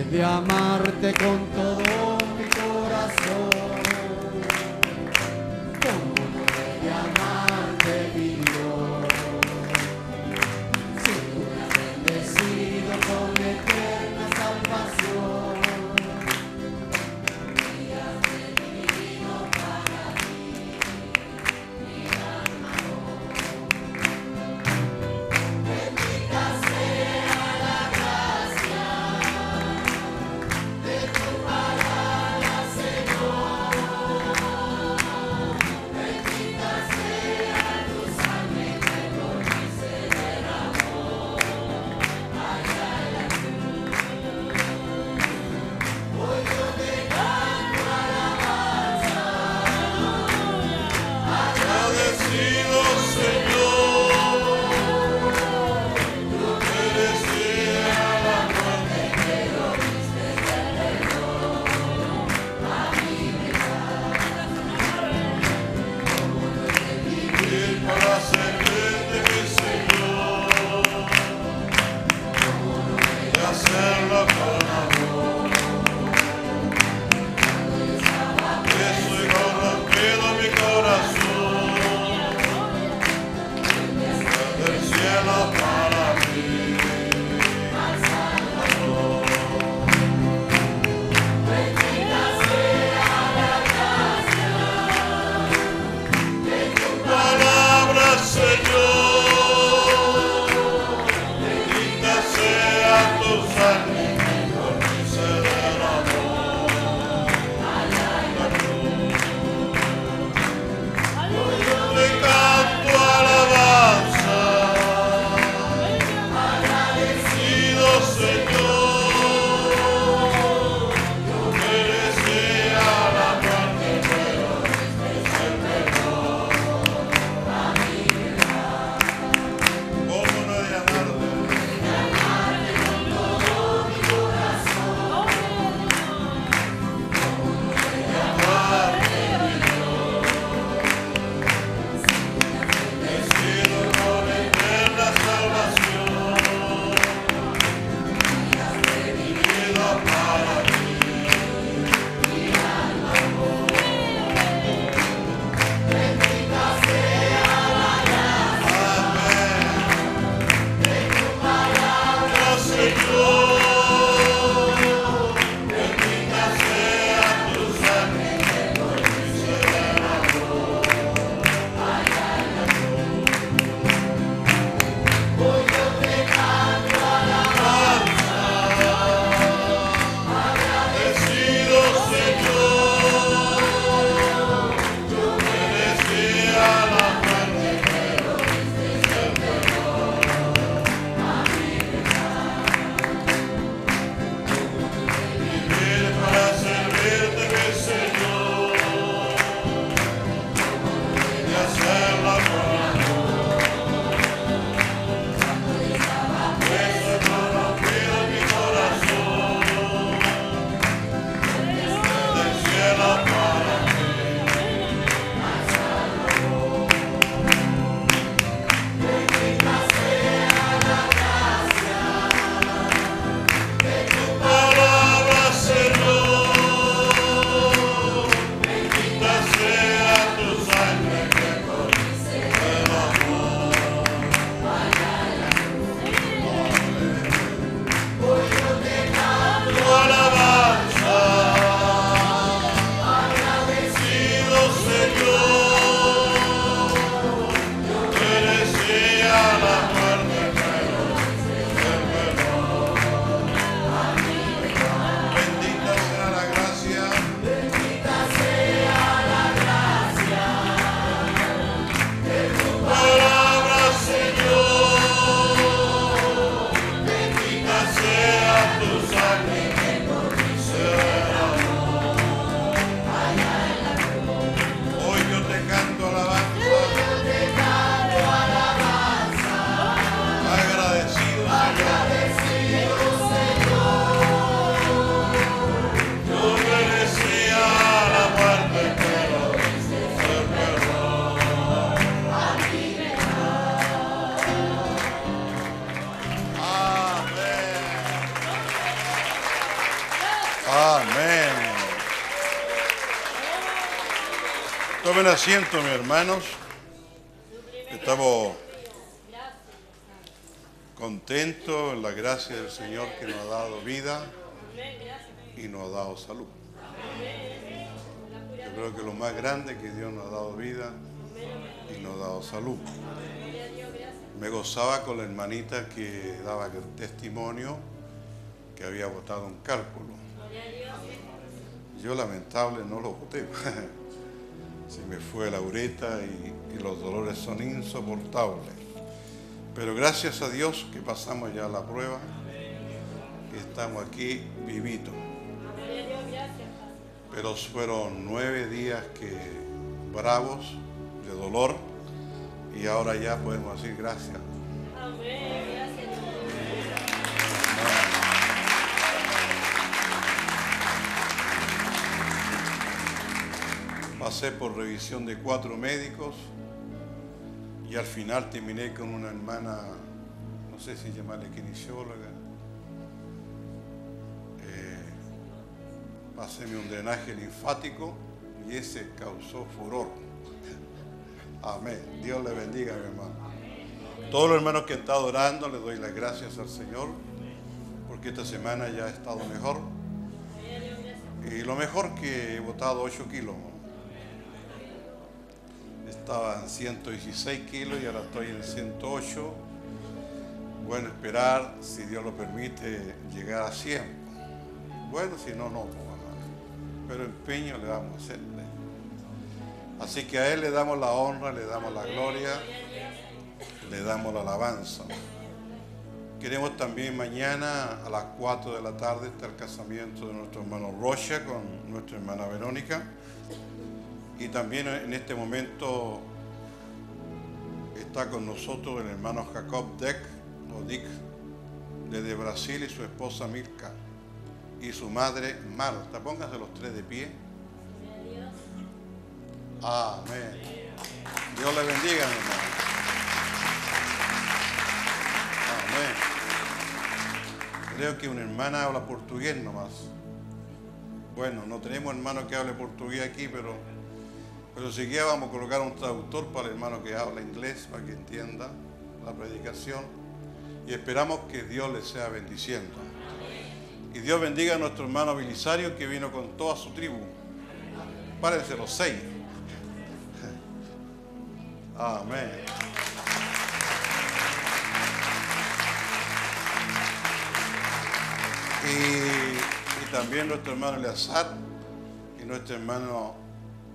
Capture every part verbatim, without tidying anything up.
de amarte con todo mi corazón. ¿Cómo no he de amarte, mi Dios? Si tú me has bendecido con eterna salvación. Y has venido para mí, mi alma. Bendita sea la gracia de tu palabra, Señor. Bendita sea tu sangre que por mí se derramó allá en la cruz. Hoy yo te canto alabanza, agradecido, Señor. Tú merecías la muerte que lo diste de perdón a mi pecado. ¿Cómo no he de vivir para servirte, mi Señor? ¿Cómo no he de hacerlo con amor? Eso y corrompido mi corazón, del cielo para mí, al Salvador. Bendita sea la gracia de tu palabra, Señor. Bendita sea tu sangre que por mí se derramó allá en la cruz. Hoy yo te canto alabanza, agradecido, Señor. Yo merecía la muerte, pero diste el perdón a mi pecado. ¿Cómo no he de amarte? De amarte con todo mi Amén. Tomen asiento, mis hermanos. Estamos contentos en la gracia del Señor que nos ha dado vida y nos ha dado salud. Yo creo que lo más grande es que Dios nos ha dado vida y nos ha dado salud. Me gozaba con la hermanita que daba el testimonio que había botado un cálculo. Yo lamentable no lo boté. Se me fue la uretra y, y los dolores son insoportables. Pero gracias a Dios que pasamos ya la prueba, que estamos aquí vivitos. Pero fueron nueve días que bravos de dolor y ahora ya podemos decir gracias. Amén. Gracias. Pasé por revisión de cuatro médicos y al final terminé con una hermana, no sé si llamarle kinesióloga. Eh, pasé un drenaje linfático y ese causó furor. Amén. Dios le bendiga, mi hermano. Todos los hermanos que han estado orando, les doy las gracias al Señor porque esta semana ya he estado mejor. Y lo mejor que he botado ocho kilos. Estaba en ciento dieciséis kilos y ahora estoy en ciento ocho. Bueno, esperar, si Dios lo permite, llegar a cien. Bueno, si no, no. Pero empeño le vamos a hacerle. Así que a Él le damos la honra, le damos la gloria, le damos la alabanza. Queremos también mañana a las cuatro de la tarde está el casamiento de nuestro hermano Rocha con nuestra hermana Verónica. Y también en este momento está con nosotros el hermano Jacob Deck, o Dick, desde Brasil, y su esposa Milka, y su madre Marta. Pónganse los tres de pie. Amén. Dios le bendiga, mi hermano. Amén. Creo que una hermana habla portugués nomás. Bueno, no tenemos hermano que hable portugués aquí, pero... Pero si ya vamos a colocar un traductor para el hermano que habla inglés, para que entienda la predicación. Y esperamos que Dios les sea bendiciendo. Y Dios bendiga a nuestro hermano Belisario que vino con toda su tribu. Párense los seis. Amén. Y, y también nuestro hermano Eleazar y nuestro hermano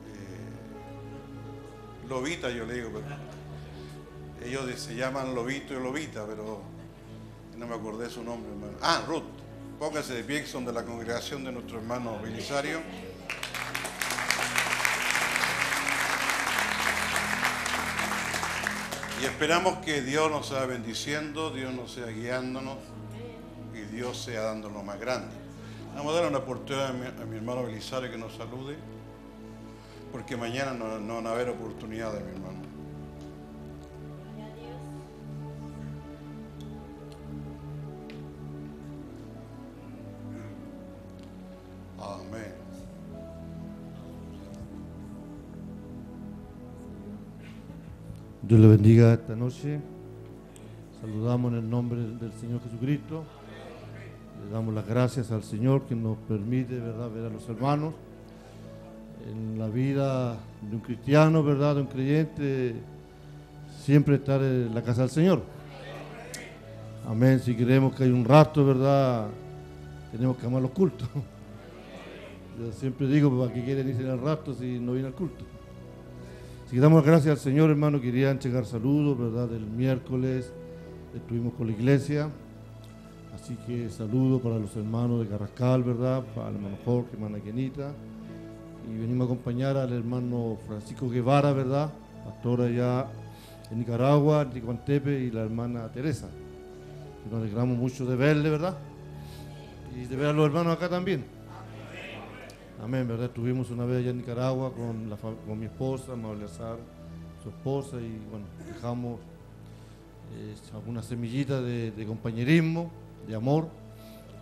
Lobita, yo le digo, pero ellos se llaman Lobito y Lobita, pero no me acordé su nombre, hermano. Ah, Ruth. Pónganse de pie, que son de la congregación de nuestro hermano Belisario. Y esperamos que Dios nos sea bendiciendo, Dios nos sea guiándonos y Dios sea dándonos más grande. Vamos a darle una oportunidad a mi, a mi hermano Belisario que nos salude, porque mañana no, no van a haber oportunidades, mi hermano. Amén. Dios le bendiga esta noche. Saludamos en el nombre del Señor Jesucristo. Le damos las gracias al Señor que nos permite, ¿verdad?, ver a los hermanos. En la vida de un cristiano, ¿verdad?, de un creyente, siempre estar en la casa del Señor. Amén. Si queremos que haya un rastro, ¿verdad?, tenemos que amar los cultos. Yo siempre digo, ¿para qué quieren irse al rastro si no viene al culto? Así que damos gracias al Señor, hermano. Querían llegar saludos, ¿verdad?, del miércoles estuvimos con la iglesia. Así que saludos para los hermanos de Carrascal, ¿verdad?, para el hermano Jorge, hermana Kenita. Y venimos a acompañar al hermano Francisco Guevara, ¿verdad?, pastor allá en Nicaragua, en Ticuantepe, y la hermana Teresa. Y nos alegramos mucho de verle, ¿verdad?, y de ver a los hermanos acá también. Amén, ¿verdad? Estuvimos una vez allá en Nicaragua con, la, con mi esposa, Maule Azar, su esposa, y bueno, dejamos eh, algunas semillitas de, de compañerismo, de amor.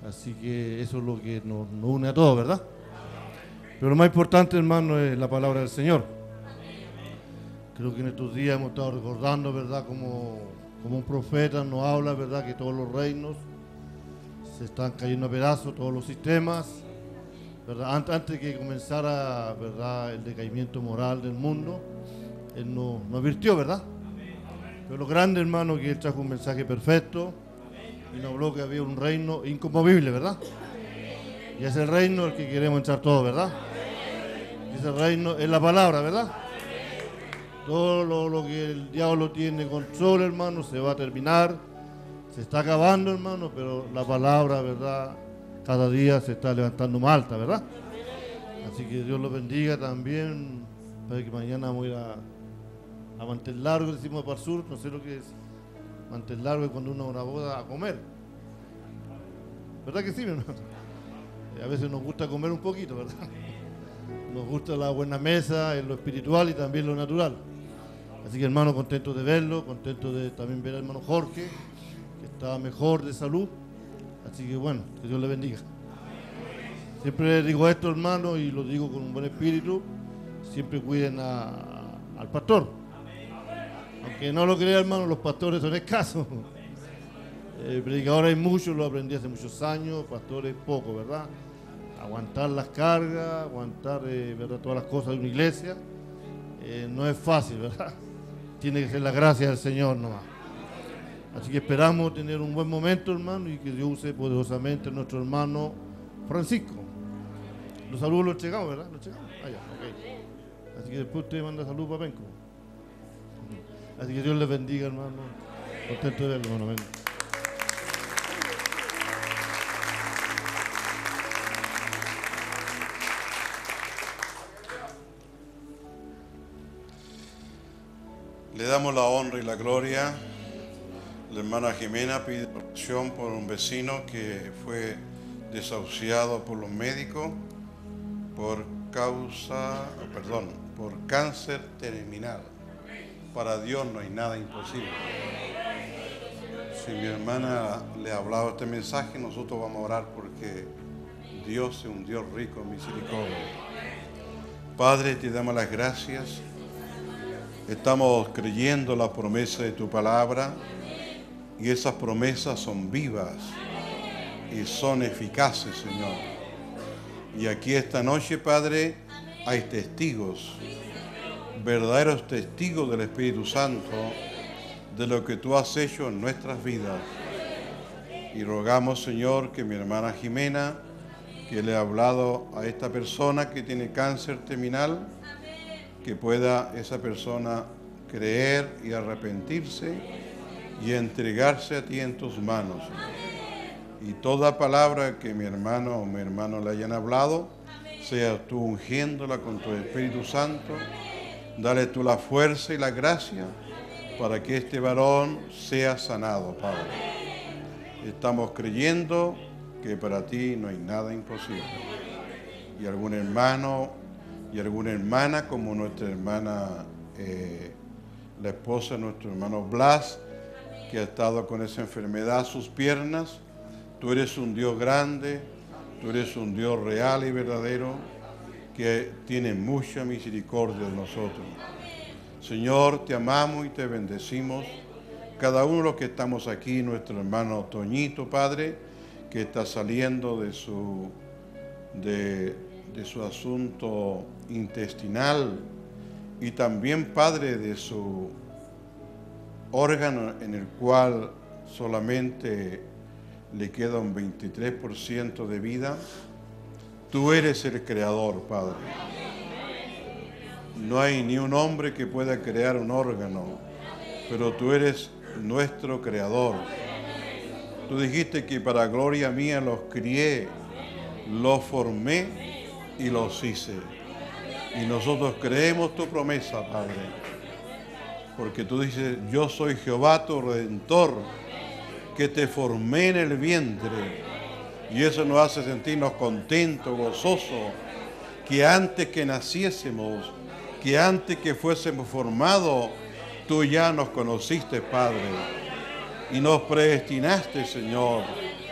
Así que eso es lo que nos, nos une a todos, ¿verdad? Pero lo más importante, hermano, es la palabra del Señor. Creo que en estos días hemos estado recordando, ¿verdad?, como, como un profeta nos habla, ¿verdad?, que todos los reinos se están cayendo a pedazos, todos los sistemas, ¿verdad? Antes, antes que comenzara, ¿verdad?, el decaimiento moral del mundo, Él nos, nos advirtió, ¿verdad? Pero lo grande, hermano, que Él trajo un mensaje perfecto y nos habló que había un reino inconmovible, ¿verdad? Y ese reino es el que queremos entrar todos, ¿verdad? Y ese reino es la palabra, ¿verdad? Todo lo, lo que el diablo tiene control, hermano, se va a terminar, se está acabando, hermano, pero la palabra, ¿verdad?, cada día se está levantando más alta, ¿verdad? Así que Dios los bendiga también, para que mañana vamos a ir a a mantel largo, decimos para el sur, no sé lo que es mantel largo, es cuando uno va a una boda a comer. ¿Verdad que sí, mi hermano? A veces nos gusta comer un poquito, ¿verdad? Nos gusta la buena mesa, en lo espiritual y también lo natural. Así que, hermano, contento de verlo, contento de también ver al hermano Jorge, que está mejor de salud. Así que, bueno, que Dios le bendiga. Siempre digo esto, hermano, y lo digo con un buen espíritu, siempre cuiden a, al pastor. Aunque no lo crea, hermano, los pastores son escasos. Eh, predicadores hay muchos, lo aprendí hace muchos años, pastores poco, ¿verdad? Aguantar las cargas, aguantar, eh, ¿verdad?, todas las cosas de una iglesia, eh, no es fácil, ¿verdad? Tiene que ser la gracia del Señor nomás. Así que esperamos tener un buen momento, hermano, y que Dios use poderosamente a nuestro hermano Francisco. Los saludos los llegamos, ¿verdad? Los llegamos. Ah, ya, ok. Así que después usted manda saludos para Penco. Así que Dios les bendiga, hermano. Contento de verlo, hermano. Venga. Le damos la honra y la gloria. La hermana Jimena pide oración por un vecino que fue desahuciado por los médicos por causa, perdón, por cáncer terminal. Para Dios no hay nada imposible. Si mi hermana le ha hablado este mensaje, nosotros vamos a orar porque Dios es un Dios rico en misericordia. Padre, te damos las gracias. Estamos creyendo la promesa de tu palabra y esas promesas son vivas y son eficaces, Señor. Y aquí esta noche, Padre, hay testigos, verdaderos testigos del Espíritu Santo de lo que tú has hecho en nuestras vidas. Y rogamos, Señor, que mi hermana Jimena, que le ha hablado a esta persona que tiene cáncer terminal, que pueda esa persona creer y arrepentirse y entregarse a ti en tus manos. Y toda palabra que mi hermano o mi hermano le hayan hablado, sea tú ungiéndola con tu Espíritu Santo. Dale tú la fuerza y la gracia para que este varón sea sanado, Padre. Estamos creyendo que para ti no hay nada imposible. Y algún hermano y alguna hermana, como nuestra hermana, eh, la esposa de nuestro hermano Blas, que ha estado con esa enfermedad, sus piernas. Tú eres un Dios grande, tú eres un Dios real y verdadero, que tiene mucha misericordia de nosotros. Señor, te amamos y te bendecimos. Cada uno de los que estamos aquí, nuestro hermano Toñito, Padre, que está saliendo de su, de, de su asunto intestinal, y también, Padre, de su órgano en el cual solamente le queda un veintitrés por ciento de vida. Tú eres el creador, Padre. No hay ni un hombre que pueda crear un órgano, pero tú eres nuestro creador. Tú dijiste que para gloria mía los crié, los formé y los hice. Y nosotros creemos tu promesa, Padre, porque tú dices, yo soy Jehová tu Redentor, que te formé en el vientre. Y eso nos hace sentirnos contentos, gozosos, que antes que naciésemos, que antes que fuésemos formados, tú ya nos conociste, Padre, y nos predestinaste, Señor,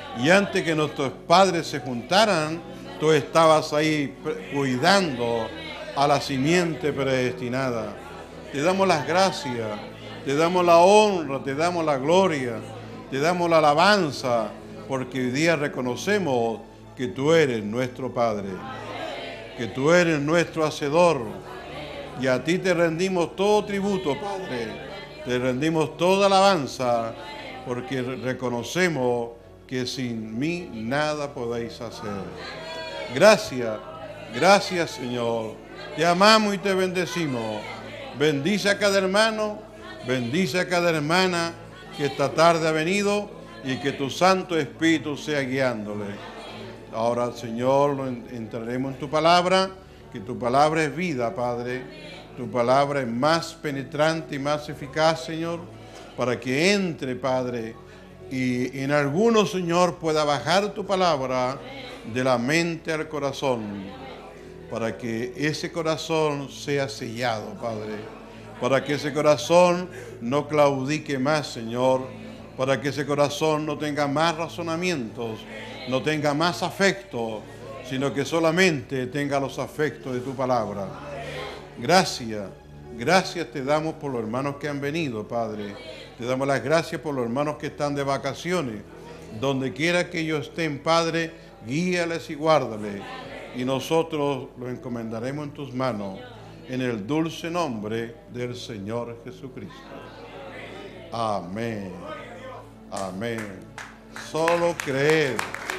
Y antes que nuestros padres se juntaran, tú estabas ahí cuidando a la simiente predestinada. Te damos las gracias, te damos la honra, te damos la gloria, te damos la alabanza, porque hoy día reconocemos que tú eres nuestro Padre, que tú eres nuestro Hacedor, y a ti te rendimos todo tributo, Padre, te rendimos toda alabanza, porque reconocemos que sin mí nada podéis hacer. Gracias, gracias, Señor, te amamos y te bendecimos. Bendice a cada hermano, bendice a cada hermana que esta tarde ha venido, y que tu Santo Espíritu sea guiándole. Ahora, Señor, lo entraremos en tu palabra, que tu palabra es vida, Padre. Tu palabra es más penetrante y más eficaz, Señor, para que entre, Padre, y en algunos, Señor, pueda bajar tu palabra de la mente al corazón, para que ese corazón sea sellado, Padre, para que ese corazón no claudique más, Señor, para que ese corazón no tenga más razonamientos, no tenga más afecto, sino que solamente tenga los afectos de tu palabra. Gracias, gracias te damos por los hermanos que han venido, Padre. Te damos las gracias por los hermanos que están de vacaciones. Donde quiera que ellos estén, Padre, guíales y guárdales. Y nosotros los encomendaremos en tus manos, en el dulce nombre del Señor Jesucristo. Amén. Amén. Solo creer.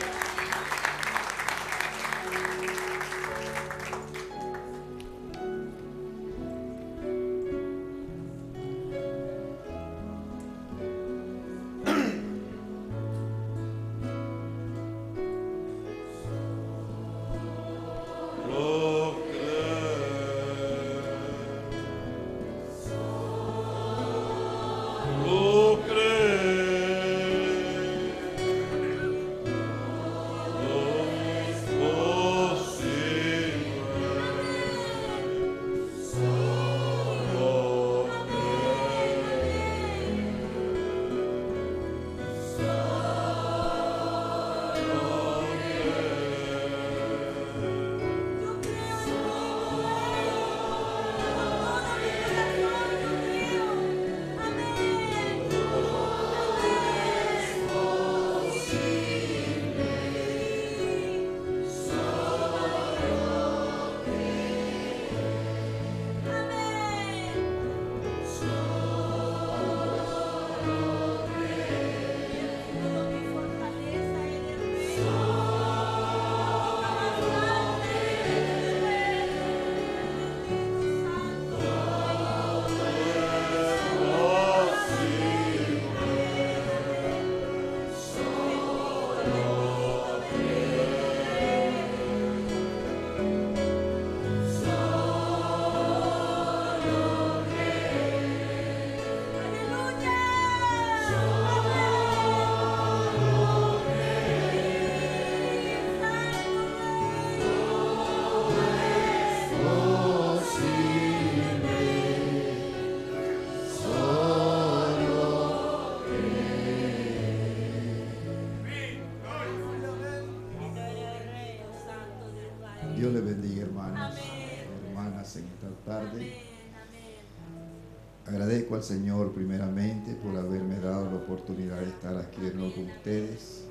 Dios les bendiga, hermanos, hermanas, en esta tarde. Agradezco al Señor primeramente por haberme dado la oportunidad de estar aquí de nuevo con ustedes,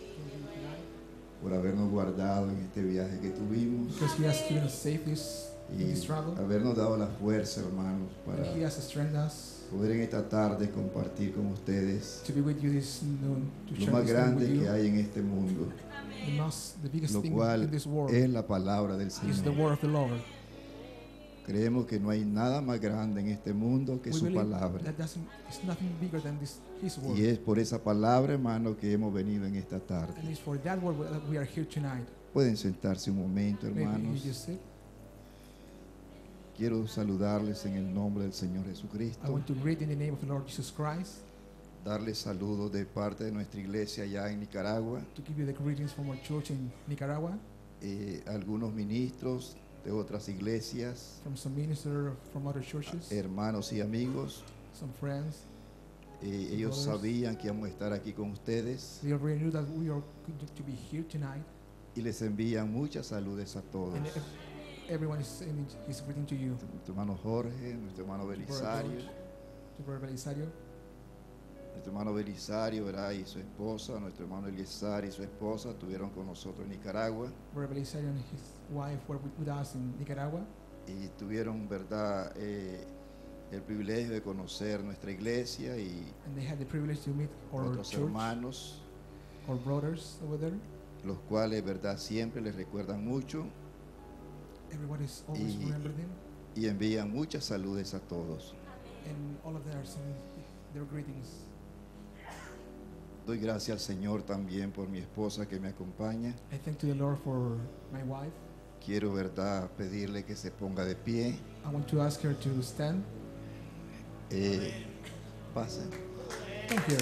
por habernos guardado en este viaje que tuvimos Because He has given us safeties in this y travel. habernos dado la fuerza, hermanos, para And He has strengthened us poder en esta tarde compartir con ustedes to be with you this noon, to lo share más this time grande with que you. hay en este mundo, The, most, the biggest lo thing cual in this world es la palabra del is the Señor. word of the Lord. Creemos que no hay nada más grande en este mundo que We su believe palabra. that doesn't, it's nothing bigger than this, His word. Y es por esa palabra, hermano, que hemos venido en esta tarde. And it's for that word that we are here tonight. Pueden sentarse un momento, Maybe you hermanos. just sit. Quiero saludarles en el nombre del Señor I Jesucristo. want to greet in the name of the Lord Jesus Christ, Darles saludos de parte de nuestra iglesia allá en Nicaragua. to give you the greetings from our church in Nicaragua, Eh, algunos ministros de otras iglesias, from some minister from other churches, hermanos y amigos. some friends. Eh, ellos brothers. sabían que íbamos a estar aquí con ustedes They already knew that we are going to be here tonight, y les envían muchas saludes a todos. and ev- everyone is sending his greeting to you. Nuestro hermano Jorge, nuestro hermano To Brother Belisario, George, to Brother Belisario, nuestro hermano Belisario, ¿verdad? Y su esposa, nuestro hermano Eliezer y su esposa estuvieron con nosotros en Nicaragua Brother Belisario and his wife were with, with us in Nicaragua, y tuvieron, ¿verdad?, eh, el privilegio de conocer nuestra iglesia y and they had the privilege to meet our otros church, hermanos, our brothers over there. los cuales, ¿verdad?, siempre les recuerdan mucho Everybody is always Y- remember them, y envían muchas saludes a todos. and all of them are sending their greetings. Doy gracias al Señor también por mi esposa que me acompaña. I thank to the Lord for my wife. Quiero, ¿verdad?, pedirle que se ponga de pie. I want to ask her to stand. Eh, pasen. Thank you.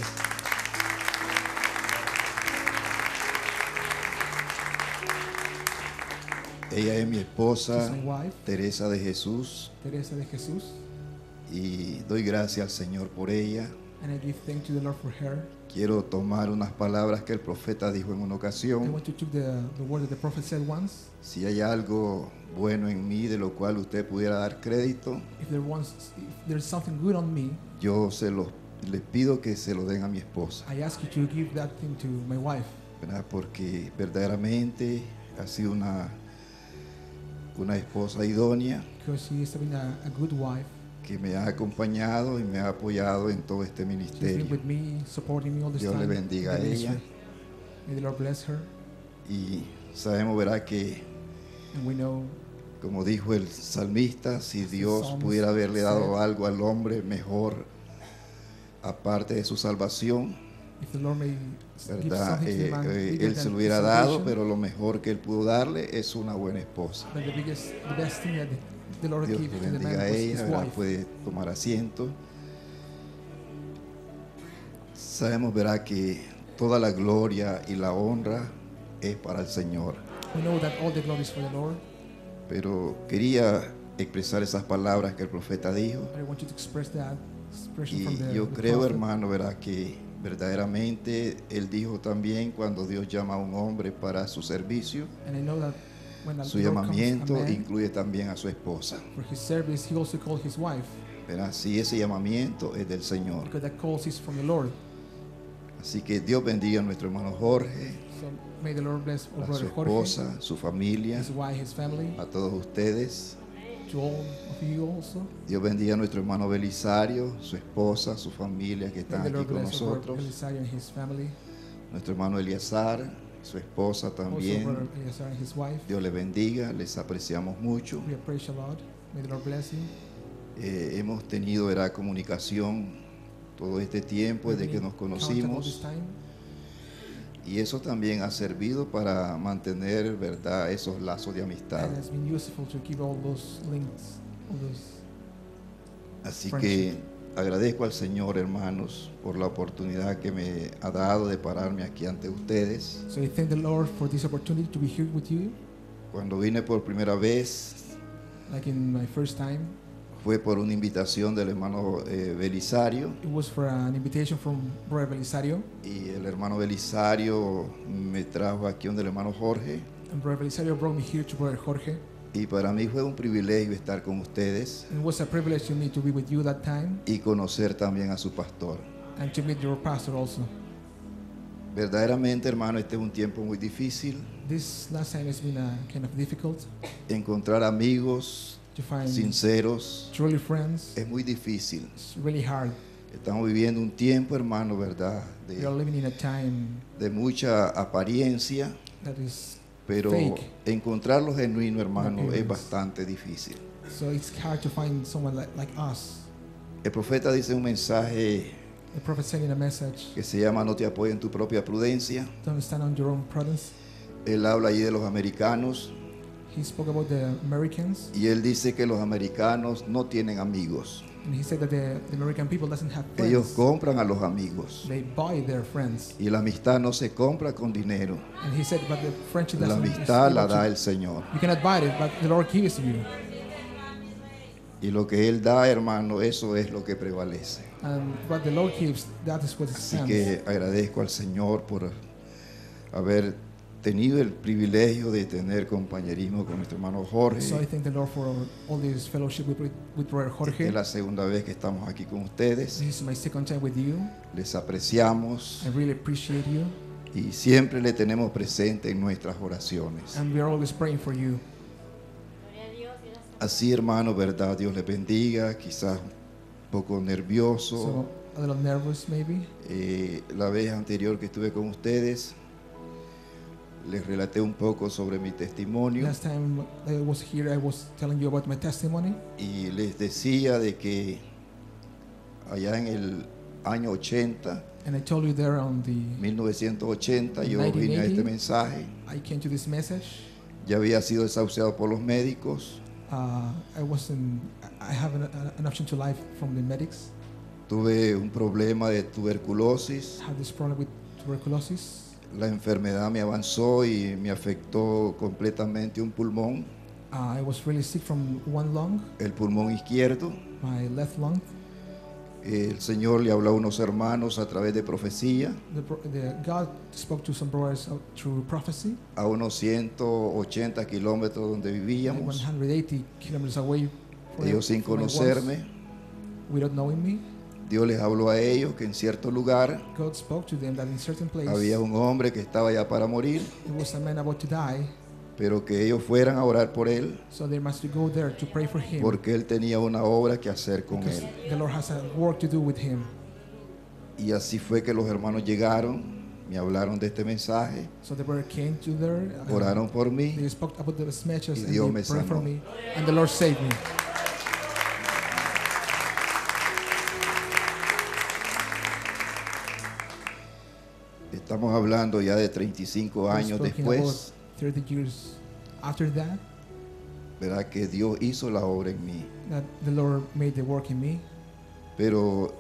Ella es mi esposa, She's my wife, Teresa de Jesús, Teresa de Jesús, y doy gracias al Señor por ella. and I give thanks to the Lord for her. Quiero tomar unas palabras que el profeta dijo en una I ocasión. want to take the, the word that the prophet said once. Si hay algo bueno en mí de lo cual usted pudiera dar crédito, If there wants, if there's something good on me, yo se lo, les pido que se lo den a mi esposa, I ask you to give that thing to my wife, ¿verdad? Porque verdaderamente ha sido una, una esposa idónea because she is having a, a good wife. que me ha acompañado y me ha apoyado en todo este She's been ministerio. with me, supporting me all this Dios le time. bendiga in the a ella. ministry. May the Lord bless her. Y sabemos, ¿verdad?, que And we know, como dijo el salmista, si Dios psalmist pudiera haberle dado said, algo al hombre mejor, aparte de su salvación, if the Lord may give ¿verdad? something to Eh, man eh, bigger él se than lo hubiera his dado, salvation, pero lo mejor que él pudo darle es una buena esposa. but the biggest, the best thing that the Lord Dios gave le to the man bendiga a was ella, his ¿verdad? wife. Puede tomar asiento. Sabemos, ¿verdad?, que toda la gloria y la honra es para el Señor. We know that all the glory is for the Lord. Pero quería expresar esas palabras que el profeta dijo. I want you to express that expression Y from the, yo the creo, prophet. hermano, ¿verdad?, que verdaderamente él dijo también cuando Dios llama a un hombre para su servicio, And I know that when the su Lord comes llamamiento a man incluye también a su esposa. for his service, he also called his wife, ¿Verdad? Si ese llamamiento es del Señor. because that calls is from the Lord. Así que Dios bendiga a nuestro hermano Jorge, So may the Lord bless our a su brother Jorge, esposa, su familia, his wife, his family, a todos ustedes. to all of you also. Dios bendiga a nuestro hermano Belisario, su esposa, su familia que May están the aquí Lord con bless our brother nosotros. Belisario and his family, Nuestro hermano Eliezer, su esposa also brother también. Eleazar and his wife. Dios les bendiga, les apreciamos mucho. We appreciate a lot. May the Lord bless you. Eh, hemos tenido, ¿verdad?, comunicación todo este tiempo We've desde que been nos in contact all this conocimos, time, y eso también ha servido para mantener, ¿verdad?, esos lazos de amistad. and it's been useful to keep all those links, all those. Así friendship. que agradezco al Señor, hermanos, por la oportunidad que me ha dado de pararme aquí ante ustedes. So I thank the Lord for this opportunity to be here with you. Cuando vine por primera vez Like in my first time, fue por una invitación del hermano eh, Belisario, it was for an invitation from Brother Belisario, y el hermano Belisario me trajo aquí donde el hermano Jorge, and Brother Belisario brought me here to Brother Jorge. y para mí fue un privilegio estar con ustedes And it was a privilege to me to be with you that time y conocer también a su pastor. and to meet your pastor also. Verdaderamente, hermano, este es un tiempo muy difícil. This last time has been a kind of difficult Encontrar amigos to find sinceros truly friends. es muy difícil. It's really hard. Estamos viviendo un tiempo, hermano, ¿verdad?, We are de, living in a time de mucha apariencia, that is pero fake. encontrar lo genuino, hermano, es Appearance. bastante difícil. So it's hard to find someone like, like us. El profeta dice un mensaje The prophet sending a message, que se llama "No te apoyes en tu propia prudencia". don't stand on your own prudence. Él habla allí de los americanos He spoke about the Americans, y él dice que los americanos no tienen amigos. and he said that the, the American people doesn't have Ellos friends. compran a los amigos, They buy their friends. y la amistad no se compra con dinero. And he said, but the friendship La doesn't amistad la is able da to- el Señor. You cannot buy it, but the Lord gives to you. Y lo que Él da, hermano, eso es lo que prevalece. And what the Lord gives, that is what Así stands. que agradezco al Señor por haber tenido el privilegio de tener compañerismo con nuestro hermano Jorge. So I thank the Lord for all this fellowship with, with Brother Jorge. Es la segunda vez que estamos aquí con ustedes. This is my second time with you. Les apreciamos I really appreciate you. y siempre le tenemos presente en nuestras oraciones. And we are always praying for you. Así, hermano, verdad, Dios les bendiga. Quizás un poco nervioso. So a little nervous maybe. Eh, la vez anterior que estuve con ustedes, les relaté un poco sobre mi testimonio Last time I was here, I was telling you about my testimony. y les decía de que allá en el año ochenta, And I told you there on the, mil novecientos ochenta, yo nineteen vine a eighty. este mensaje. I came to this message. Ya había sido desahuciado por los médicos. Uh, I wasn't, I have an, an option to life from the medics. Tuve un problema de tuberculosis. I had this problem with tuberculosis. La enfermedad me avanzó y me afectó completamente un pulmón, Uh, I was really sick from one lung, el pulmón izquierdo. my left lung. El Señor le habló a unos hermanos a través de profecía, The, pro- the, God spoke to some brothers uh, through prophecy, a unos ciento ochenta kilómetros donde like vivíamos. one hundred eighty kilometers away from, Ellos sin from my walls, conocerme, without knowing me. Dios les habló a ellos que en cierto lugar God spoke to them that in certain place había un hombre que estaba ya para morir, there was a man about to die, pero que ellos fueran a orar por él, so they must go there to pray for him, porque él tenía una obra que hacer con because él. the Lord has a work to do with him. Y así fue que los hermanos llegaron, me hablaron de este mensaje, So the brother came to there, uh, oraron por mí. they spoke about the messages Y and Dios they me prayed for sanó. me, and the Lord saved me. Estamos hablando ya de treinta y cinco We're años speaking después, about thirty years after that, ¿verdad? Que Dios hizo la obra en mí. that the Lord made the work in me. Pero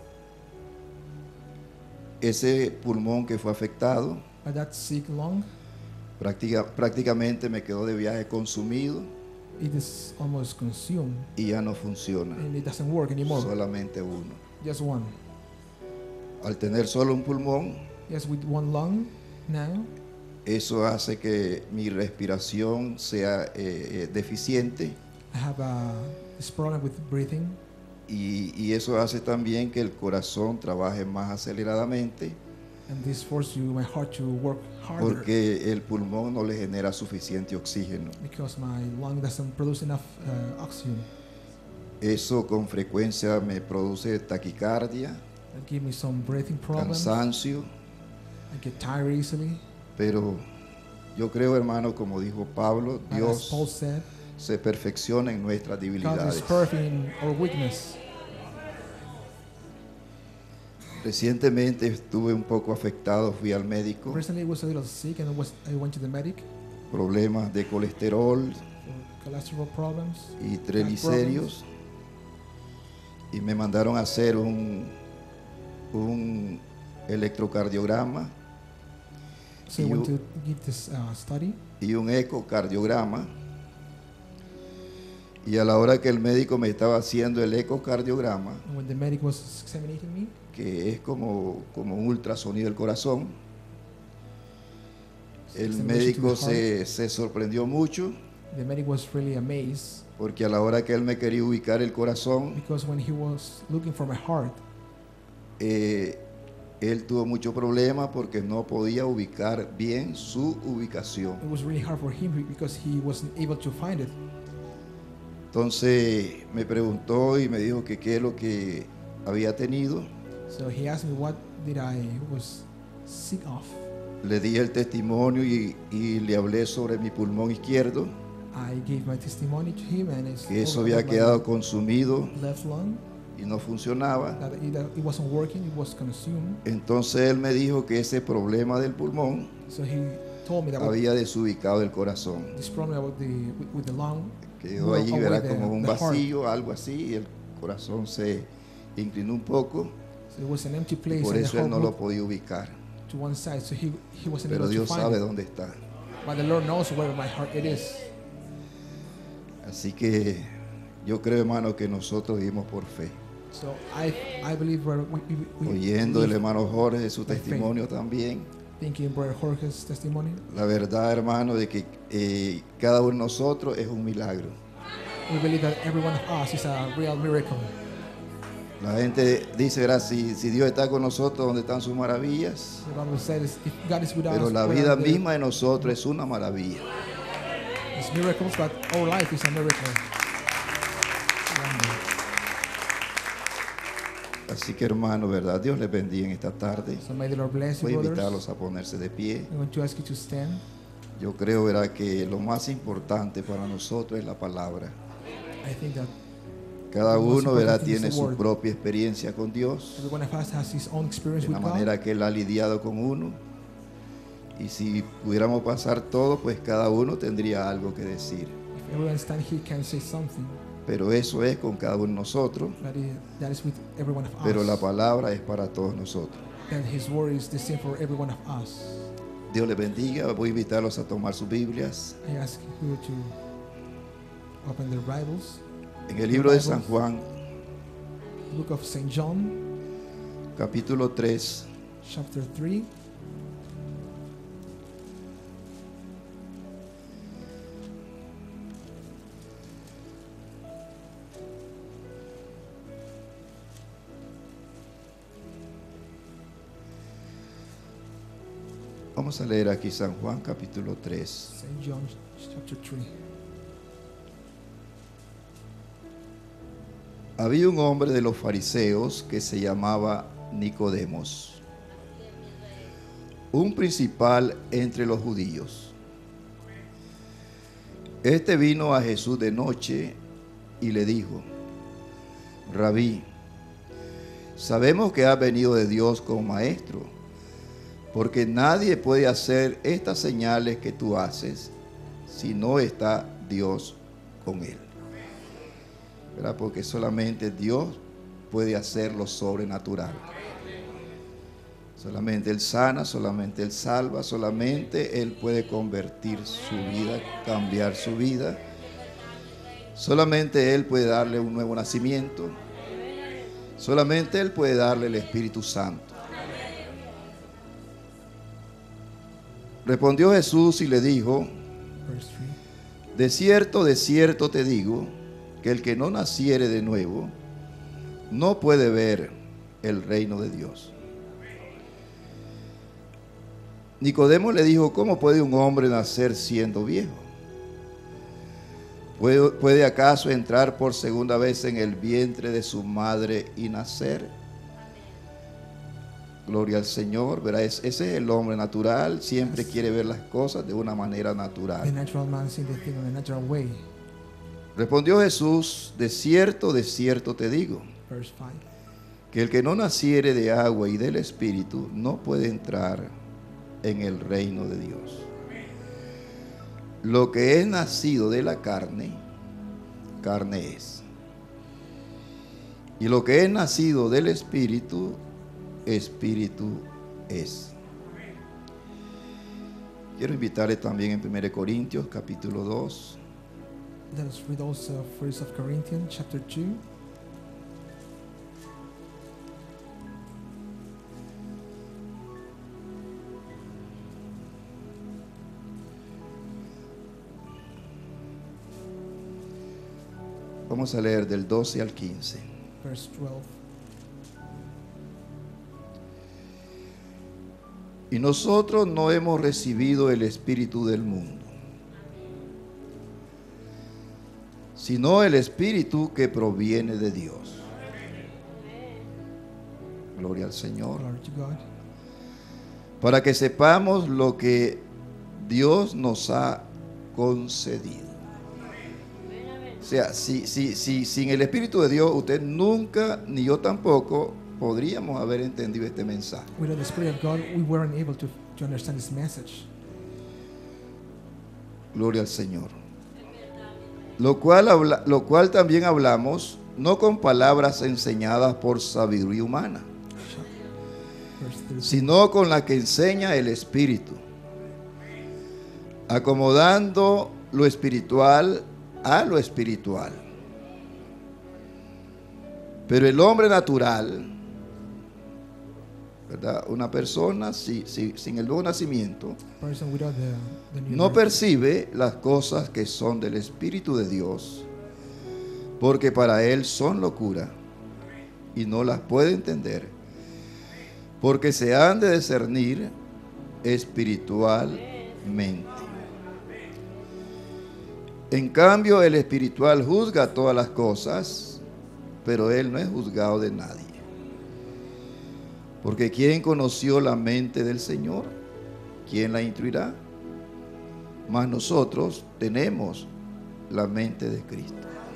ese pulmón que fue afectado, But that sick lung, práctica- prácticamente me quedó de viaje consumido it is almost consumed y ya no funciona. and it doesn't work anymore. Solamente uno. Just one. Al tener solo un pulmón, Just with one lung now, eso hace que mi respiración sea eh, eh, deficiente I have uh, this problem with breathing, y, y eso hace también que el corazón trabaje más aceleradamente and this forces you my heart to work harder porque el pulmón no le genera suficiente oxígeno. because my lung doesn't produce enough uh, oxygen. Eso con frecuencia me produce taquicardia, That give me some breathing problems. cansancio, I get tired easily. pero yo creo, hermano, como dijo Pablo, But as Paul Dios said, se perfecciona en nuestras God is debilidades. perfect in our weakness. Recientemente estuve un poco afectado, fui al médico, Recently I was a little sick and I, was, I went to the medic problemas de colesterol for cholesterol problems. y triglicéridos y me mandaron a hacer un, un electrocardiograma So I You- went to give this uh, study. y un ecocardiograma. Y a la hora que el médico me estaba haciendo el ecocardiograma, And when the medic was examining me, que es como, como un ultrasonido del corazón, el examination to médico the heart, se, se sorprendió mucho the medic was really amazed porque a la hora que él me quería ubicar el corazón, because when he was looking for my heart, eh, él tuvo mucho problema porque no podía ubicar bien su ubicación. it was really hard for him because he wasn't able to find it. Entonces me preguntó y me dijo que qué es lo que había tenido. So he asked me what did I was sick of. Le di el testimonio y, y le hablé sobre mi pulmón izquierdo, I gave my testimony to him and it's que eso over había my quedado consumido left lung, y no funcionaba. that it, that it wasn't working, it was consumed. Entonces él me dijo que ese problema del pulmón So he told me that había desubicado el corazón. this problem about the with, with the lung Quedó moved allí, away verá, the- como un the heart. vacío, algo así, y el corazón se inclinó un poco, So it was an empty y place por and the eso él heart no lo moved podía ubicar. to one side. So he he wasn't Pero able Dios to find sabe it. dónde está. But the Lord knows where my heart it is. Así que Yo creo, hermano, que nosotros vivimos por fe. So I I believe we're, we, we, we Oyendo el believe, hermano Jorge de su by faith. testimonio también. thinking Brother Jorge's testimony. La verdad, hermano, de que eh, cada uno de nosotros es un milagro. We believe that every one of us is a real miracle. La gente dice, ¿verdad? Si, si Dios está con nosotros, ¿dónde están sus maravillas? The Bible says if God is with Pero us, la where vida are the- misma de nosotros es una maravilla. It's miracles, but our life is a miracle. Así que, hermano, ¿verdad? Dios les bendiga en esta tarde. So may the Lord bless you, Voy a brothers. invitarlos a ponerse de pie. I'm going to ask you to stand. Yo creo, ¿verdad?, que lo más importante para nosotros es la palabra. I think that Cada The most uno, ¿verdad?, important thing is tiene the su word. propia experiencia con Dios, every one of us has his own experience de la with God. manera que Él ha lidiado con uno. Y si pudiéramos pasar todo, pues cada uno tendría algo que decir. If everyone stand here can say something, Pero eso es con cada uno de nosotros. that is, that is with every one of Pero us. la palabra es para todos nosotros. And his word is the same for every one of us. Dios les bendiga. Voy a invitarlos a tomar sus Biblias. I ask you to open their Bibles. En el libro de San Juan, Book of Saint John, capítulo tres, chapter three. vamos a leer aquí San Juan capítulo tres. Saint John, chapter three. Había un hombre de los fariseos que se llamaba Nicodemos, un principal entre los judíos. Este vino a Jesús de noche y le dijo: Rabí, sabemos que has venido de Dios como maestro, porque nadie puede hacer estas señales que tú haces si no está Dios con él. ¿Verdad? Porque solamente Dios puede hacer lo sobrenatural. Solamente Él sana, solamente Él salva, solamente Él puede convertir su vida, cambiar su vida. Solamente Él puede darle un nuevo nacimiento. Solamente Él puede darle el Espíritu Santo. Respondió Jesús y le dijo: Verse three. De cierto, de cierto te digo, que el que no naciere de nuevo no puede ver el reino de Dios. Nicodemo le dijo: ¿cómo puede un hombre nacer siendo viejo? ¿Puede, ¿Puede acaso entrar por segunda vez en el vientre de su madre y nacer? Gloria al Señor. ¿Verdad? Ese es el hombre natural, siempre quiere ver las cosas de una manera The natural. natural man sees the thing in a natural way. Respondió Jesús: de cierto, de cierto te digo, Verse five. que el que no naciere de agua y del Espíritu no puede entrar en el reino de Dios. Lo que es nacido de la carne, carne es. Y lo que es nacido del Espíritu, Espíritu es. Quiero invitarle también en primera Corintios capítulo dos. Let us read also First of Corinthians chapter two. Vamos a leer del doce al quince. Verse twelve. Y nosotros no hemos recibido el Espíritu del mundo, sino el Espíritu que proviene de Dios. Gloria al Señor. Glory to God. Para que sepamos lo que Dios nos ha concedido. O sea, si, si, si, sin el Espíritu de Dios, usted nunca, ni yo tampoco, podríamos haber entendido este mensaje. Without the Spirit of God, we weren't able to, to understand this message. Gloria al Señor. Lo cual, habla, lo cual también hablamos, no con palabras enseñadas por sabiduría humana, Verse thirteen. sino con la que enseña el Espíritu, acomodando lo espiritual a lo espiritual. Pero el hombre natural, ¿verdad? Una persona si, si, sin el nuevo nacimiento person without the, the new no birth, percibe las cosas que son del Espíritu de Dios, porque para él son locura y no las puede entender, porque se han de discernir espiritualmente. En cambio, el espiritual juzga todas las cosas, pero él no es juzgado de nadie. Porque ¿quién conoció la mente del Señor? ¿Quién la instruirá? Mas nosotros tenemos la mente de Cristo.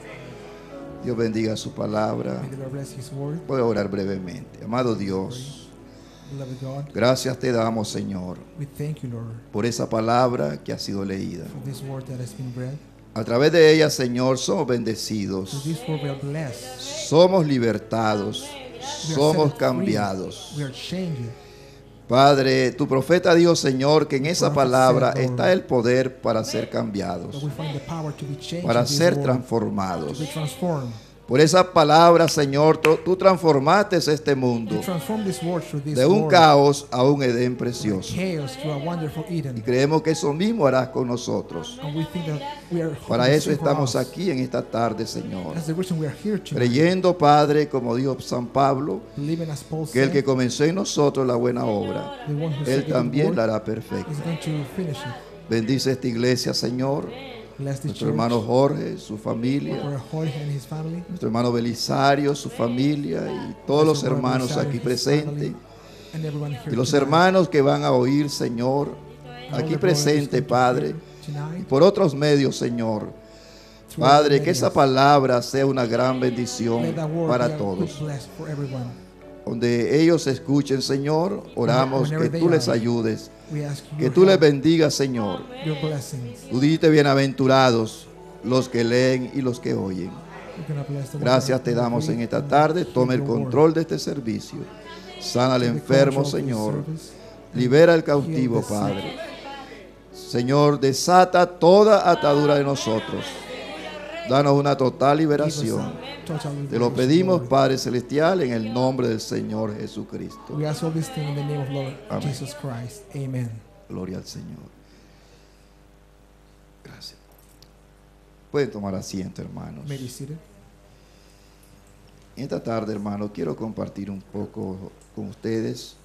Dios bendiga su palabra. may the Lord bless His word. Voy a orar brevemente. Amado Dios, Beloved God, gracias te damos, Señor, we thank you, Lord, por esa palabra que ha sido leída. for this word that has been read. A través de ella, Señor, somos Through bendecidos, this word we are blessed. somos libertados, We are somos set free. cambiados. We are changed. Padre, tu profeta dijo, Señor, que en esa Prophet palabra said, Lord, está el poder para ser cambiados, But we find the power to be changed para in this ser world, transformados. to be transformed. Por esa palabra, Señor, tú, tú transformaste este mundo To transform this world through this de un world, caos a un Edén from precioso. chaos to a wonderful Y Eden. creemos que eso mismo harás con nosotros. And we think that we are Para hoping eso the same for estamos us. aquí en esta tarde, Señor. That's the reason we are here tonight. Creyendo, Padre, como dijo San Pablo, Believing as Paul que el que said, comenzó en nosotros la buena obra, the one who Él started the también work la hará perfecta. is going to finish it. Bendice esta iglesia, Señor. Bless the Nuestro church, hermano Jorge, su familia. for Jorge and his family. Nuestro hermano Belisario, su familia y todos los Bless our brother hermanos Belisario aquí and his presentes. family, and everyone here Y los tonight. hermanos que van a oír, Señor, And all aquí the brothers presente, going to Padre, hear y tonight, por otros medios, Señor. through Padre, other que esa mediums. palabra sea una gran bendición Let that word para be a todos. good bless for everyone. Donde ellos escuchen, Señor, oramos que Whenever tú they les are, ayudes, We ask que your tú les help, bendigas, Señor. your blessings. Tú dijiste bienaventurados los que leen y los que oyen. You're gonna bless the ones Gracias that te damos en read esta and tarde. hear Toma el your word. control de este servicio. Sana al Take the enfermo, control of this Señor. service. Libera al Heal cautivo, the sick. Padre. Señor, desata toda atadura de nosotros. Danos una total Give us liberación. a total Te lo liberation, pedimos, Lord. Padre Celestial, en el nombre del Señor Jesucristo. We ask all these things in the name of Lord Amén. Jesus Christ. Amen. Gloria al Señor. Gracias. Pueden tomar asiento, hermanos. May be seated. Esta tarde, hermano, quiero compartir un poco con ustedes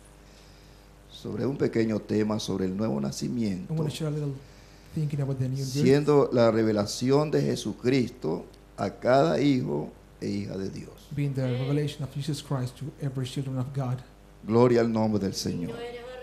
sobre un pequeño tema sobre el nuevo I nacimiento, want to share a little thinking about the new birth, siendo la revelación de Jesucristo a cada hijo e hija de Dios. being the revelation of Jesus Christ to every children of God. Gloria al nombre del Señor.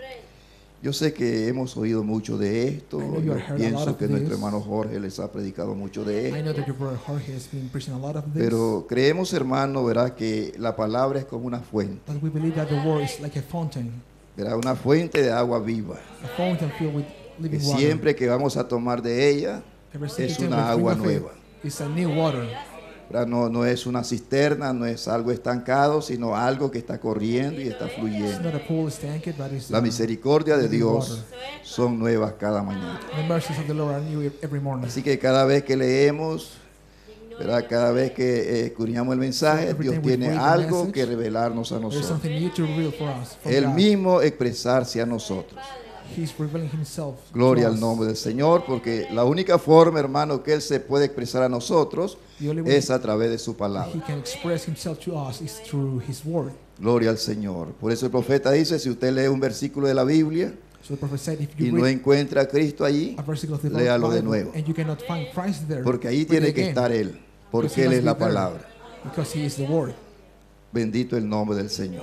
Yo sé que hemos oído mucho de esto. I know you Yo have heard a lot pienso of que nuestro this. hermano Jorge les ha predicado mucho de I know esto. that your brother Jorge has been preaching a lot of this, Pero creemos, hermano, verá que la palabra es como una fuente, but we believe that the word is like a fountain, verá, una fuente de agua viva. a fountain filled with Que living water. siempre que vamos a tomar de ella, Every single es time una we drink agua of it, nueva. it's a new water. ¿verdad? No, no es una cisterna, no es algo estancado, sino algo que está corriendo y está It's fluyendo. not a pool, it's tanked, but it's La uh, misericordia de living Dios water. son nuevas cada mañana. The mercies of the Lord are new every morning. Así que cada vez que leemos, ¿verdad? Cada vez que eh, escudriñamos el mensaje, Every Dios time we tiene read the algo message, que revelarnos a There's nosotros. something new to reveal for us. From Él God. mismo expresarse a nosotros. He's revealing himself. Gloria to al us. nombre del Señor, porque la única forma, hermano, que Él se puede expresar a nosotros The only way es a través de su he palabra. can express himself to us is through his word. Gloria al Señor. Por eso el profeta dice, si usted lee un versículo de la Biblia So the prophet said, if y you no read encuentra a Cristo allí, a versicle of the léalo de Bible nuevo. and you cannot find Christ there, Porque ahí read tiene it que again, estar Él, because porque he Él must es la be there, palabra. because he is the word. Bendito el nombre del Señor.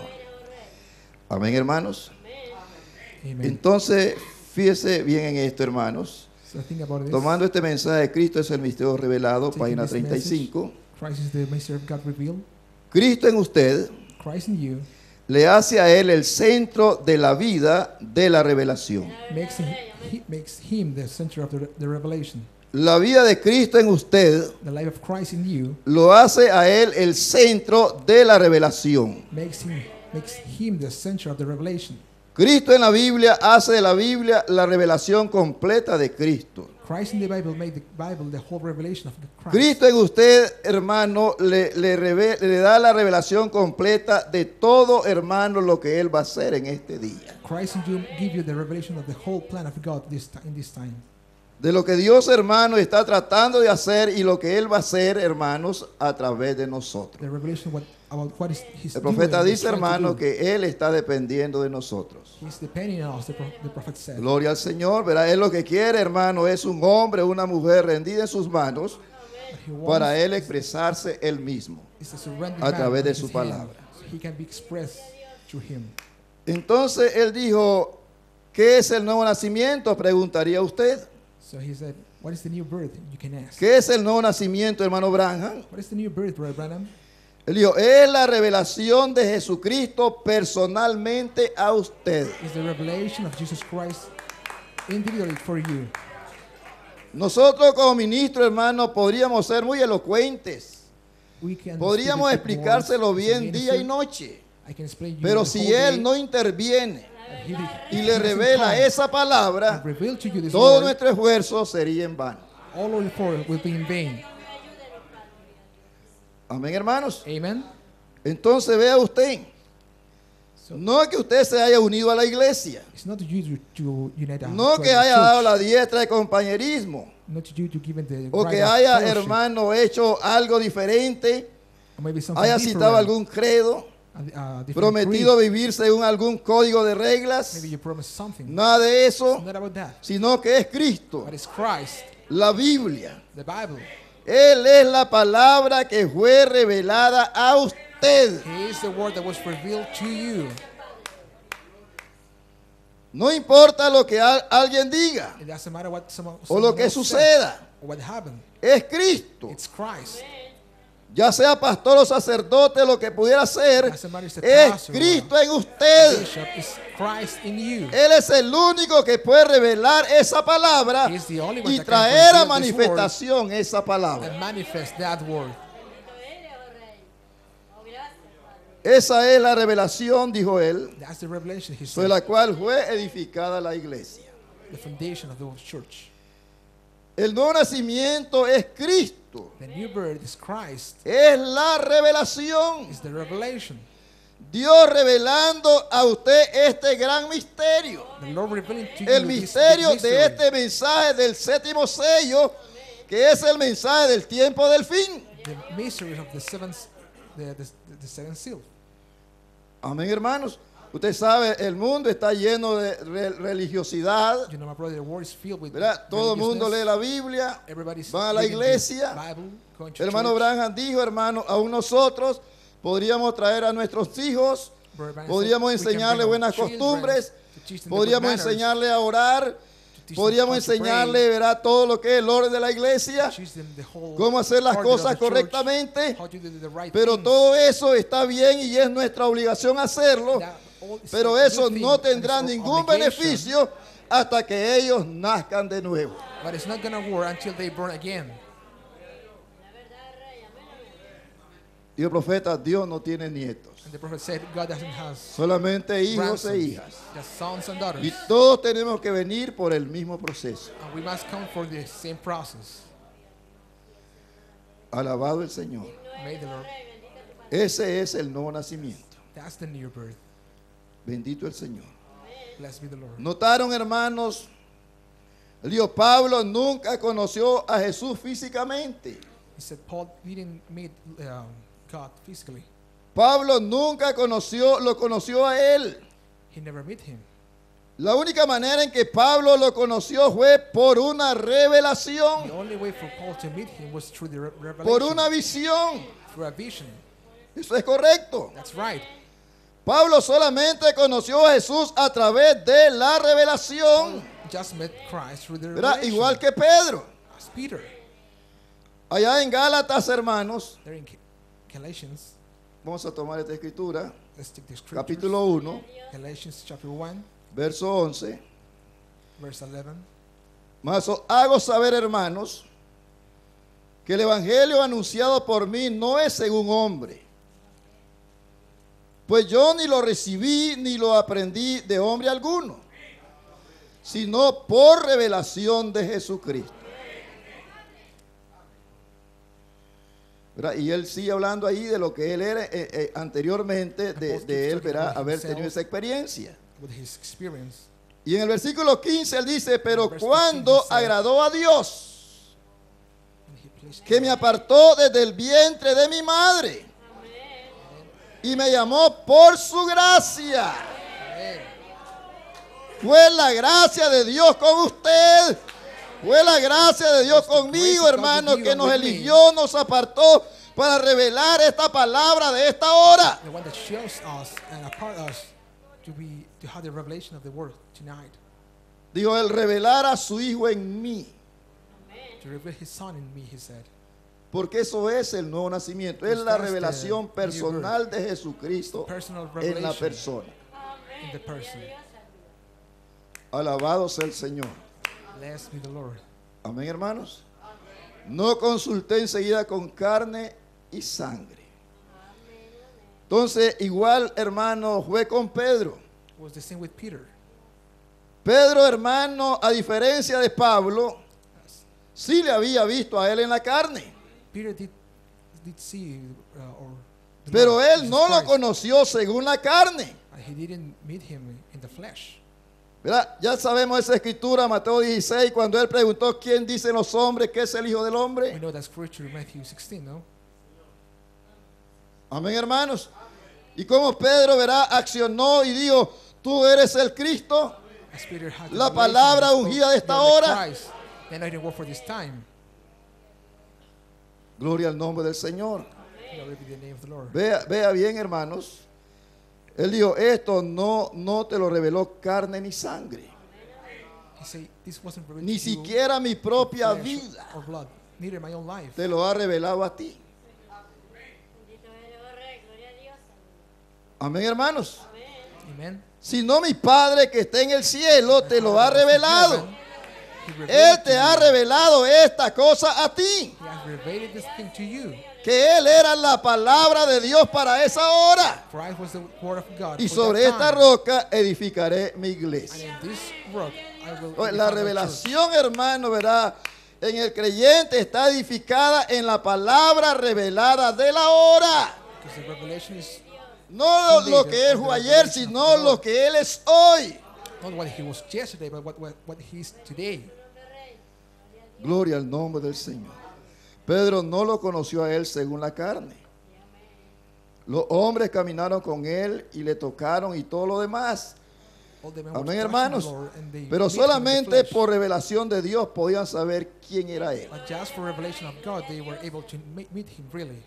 Amén, hermanos. Amen. Entonces, fíjese bien en esto, hermanos. So think about this. Tomando este mensaje de Cristo es el misterio revelado, Taking página this treinta y cinco. Christ is the mystery of God revealed. Cristo en usted Christ in you le hace a Él el centro de la vida de la revelación. makes him, he makes him the center of the, the revelation. La vida de Cristo en usted The life of Christ in you lo hace a Él el centro de la revelación. makes him makes him the center of the revelation. Cristo en la Biblia hace de la Biblia la revelación completa de Cristo. Christ in the Bible made the Bible the whole revelation of the Christ. Cristo en usted, hermano, le, le, reve- le da la revelación completa de todo, hermano, lo que Él va a hacer en este día. Christ in you give you the revelation of the whole plan of God this ti- in this time. De lo que Dios, hermano, está tratando de hacer y lo que Él va a hacer, hermanos, a través de nosotros. The revelation what, about what is He's El profeta doing, he's dice, trying to hermano, do. que Él está dependiendo de nosotros. He's depending on us, the, pro- the prophet said. Gloria al Señor, verá, Él lo que quiere, hermano, es un hombre, una mujer rendida en sus manos What he wants para Él expresarse Él mismo. is a surrendered a man través de with su his hand, palabra. so he can be expressed through him. Entonces Él dijo, ¿qué es el nuevo nacimiento? Preguntaría usted. So he said, what is the new birth? You can ask. ¿Qué es el nuevo nacimiento, hermano Branham? What is the new birth, Brother Branham? Él dijo, es la revelación de Jesucristo personalmente a usted. It's the revelation of Jesus Christ individually for you. Nosotros como ministros, hermano, podríamos ser muy elocuentes. We can Podríamos speak with explicárselo words, bien as a día y minister. noche. I can explain you Pero the si whole Él day, no interviene and he did- y he le doesn't revela come esa palabra, and reveal to you this todo word, nuestro esfuerzo sería en vano. all our effort will be in vain. Amén, hermanos. Amen. Entonces vea usted, So no es que usted se haya unido a la iglesia, it's not to you to, to unite us, no to que the haya church, dado la diestra de compañerismo, not to you to give it the o right que of haya, fellowship, hermano, hecho algo diferente, or maybe something haya different, citado algún credo, a- a different prometido creed. vivir según algún código de reglas, Maybe you promise something. nada de eso, It's not about that. sino que es Cristo, But it's Christ, la Biblia. the Bible. Él es la palabra que fue revelada a usted. He is the word that was revealed to you. No importa lo que al- alguien diga It doesn't matter what someone, o lo someone que else says suceda, or what happened. es Cristo. It's Christ. Ya sea pastor o sacerdote, lo que pudiera ser, Doesn't matter if it's a es pastor or Cristo en a usted. bishop. It's Christ in you. Él es el único que puede revelar esa palabra He is the only one y that can traer a reveal this manifestación esa palabra. And manifest that word. Esa es la revelación, dijo él, That's the revelation he sobre said. la cual fue edificada la iglesia. The foundation of the church. El nuevo nacimiento es Cristo, The new birth is Christ. es la revelación. Is the revelation. Dios revelando a usted este gran misterio. The Lord revealing to you El this misterio big mystery. de este mensaje del séptimo sello, que es el mensaje del tiempo del fin. The mysteries of the seventh, the, the, the seventh seal. Amén, hermanos. Usted sabe, el mundo está lleno de re- religiosidad, You know, my brother, the world is filled with ¿verdad? Todo el mundo lee religiousness. la Biblia. Everybody's van a la reading the iglesia. Bible, going to El hermano church. Branham dijo, hermano, aún nosotros podríamos traer a nuestros hijos, Brother Branham podríamos said, we can enseñarle bring our buenas children costumbres, to teach them the good podríamos manners, enseñarle a orar, to teach them podríamos how to pray, enseñarle, verá, todo lo que es el orden de la iglesia, teach them the whole cómo hacer las order of cosas the church, correctamente, how to do the right pero things. todo eso está bien y es nuestra obligación hacerlo, That all is pero a good eso thing, no and it's tendrá our ningún obligation, beneficio hasta que ellos nazcan de nuevo. But it's not going to work until they born again. Dijo el profeta, Dios no tiene nietos, And the prophet said, God doesn't have solamente hijos e grandsons, hijas. just sons and daughters. Y todos tenemos que venir por el mismo proceso. And we must come for the same process. Alabado el Señor. May the Lord. Ese es el nuevo nacimiento. That's the new birth. Bendito el Señor. Blessed be the Lord. Notaron, hermanos, el Dios Pablo nunca conoció a Jesús físicamente. He said Paul didn't meet um, God physically. Pablo nunca conoció, lo conoció a él. He never met him. La única manera en que Pablo lo conoció fue por una The revelación, only way for Paul to meet him was through the re- revelation, por una visión. through a vision. Eso es correcto. That's right. Pablo solamente conoció a Jesús a través de la revelación, Just met Christ through the ¿verdad? revelation. Igual que Pedro. As Peter. Allá en Gálatas, hermanos, There in Ga- Galatians, vamos a tomar esta escritura, let's take the scriptures. capítulo uno, Galatians chapter one, verso once. verse eleven. Mas os hago saber, hermanos, que el evangelio anunciado por mí no es según hombre. Pues yo ni lo recibí ni lo aprendí de hombre alguno, sino por revelación de Jesucristo. ¿Verdad? Y él sigue hablando ahí de lo que él era eh, eh, anteriormente, de, de él, ¿verdad?, haber tenido esa experiencia. with his experience. Y en el versículo quince él dice, pero Verse cuando fifteen, he said, agradó a Dios, And he placed que me apartó desde el vientre de mi madre y me llamó por su gracia. Fue la gracia de Dios con usted. Fue la gracia de Dios conmigo, hermano, que nos eligió, nos apartó para revelar esta palabra de esta hora. the one that shows us and apart us to be to have the revelation of the word tonight, Dijo, el revelar a su Hijo en mí. to reveal his son in me, he said. Porque eso es el nuevo nacimiento. Es la revelación personal de Jesucristo Personal en la revelation persona. in the person. Alabado sea el Señor. Blessed be the Lord. Amén, hermanos. No consulté enseguida con carne y sangre. Entonces, igual, hermano, fue con Pedro. It was the same with Peter. Pedro, hermano, a diferencia de Pablo, sí le había visto a él en la carne. Peter did did see uh, or the Pero Lord él Jesus no lo Christ, conoció según la carne. and he didn't meet him in the flesh. ¿Verdad? Ya sabemos esa escritura, Mateo dieciséis, cuando él preguntó quién dicen los hombres que es el Hijo del We Hombre. know that scripture, Matthew sixteen, no? Amén, hermanos. Y como Pedro, ¿verdad?, accionó y dijo, tú eres el Cristo. As Peter had the La revelation, palabra he spoke, ungida de esta "You are the hora". Christ, the anointed one for this time. Gloria al nombre del Señor. Glory be the name of the Lord. Vea, vea bien, hermanos. Él dijo, esto no, no te lo reveló carne ni sangre, He said, this wasn't revealed ni to you siquiera mi propia flesh vida or blood, neither my own life. te lo ha revelado a ti. Amén, hermanos. Amen. Sino mi Padre que está en el cielo te lo ha revelado. He Él revealed te to ha you. revelado esta cosa a ti. He has revealed this thing to you. Que Él era la palabra de Dios para esa hora. For I was the word of God. Y for sobre that esta time. roca edificaré mi And iglesia. in this rock I will La edify my church. revelación, hermano, ¿verdad?, en el creyente está edificada en la palabra revelada de la hora. Because the revelation is No lo que Él fue ayer, sino lo que Él es hoy. not what he was yesterday, but what, what, what he is today. Gloria al nombre del Señor. Pedro no lo conoció a Él según la carne. Los hombres caminaron con Él y le tocaron y todo lo demás. All the men were Amén, touching hermanos. the Lord, and they Pero meet him in the solamente flesh. por revelación de Dios podían saber quién era Él. But just for revelation of God, they were able to meet, meet him really.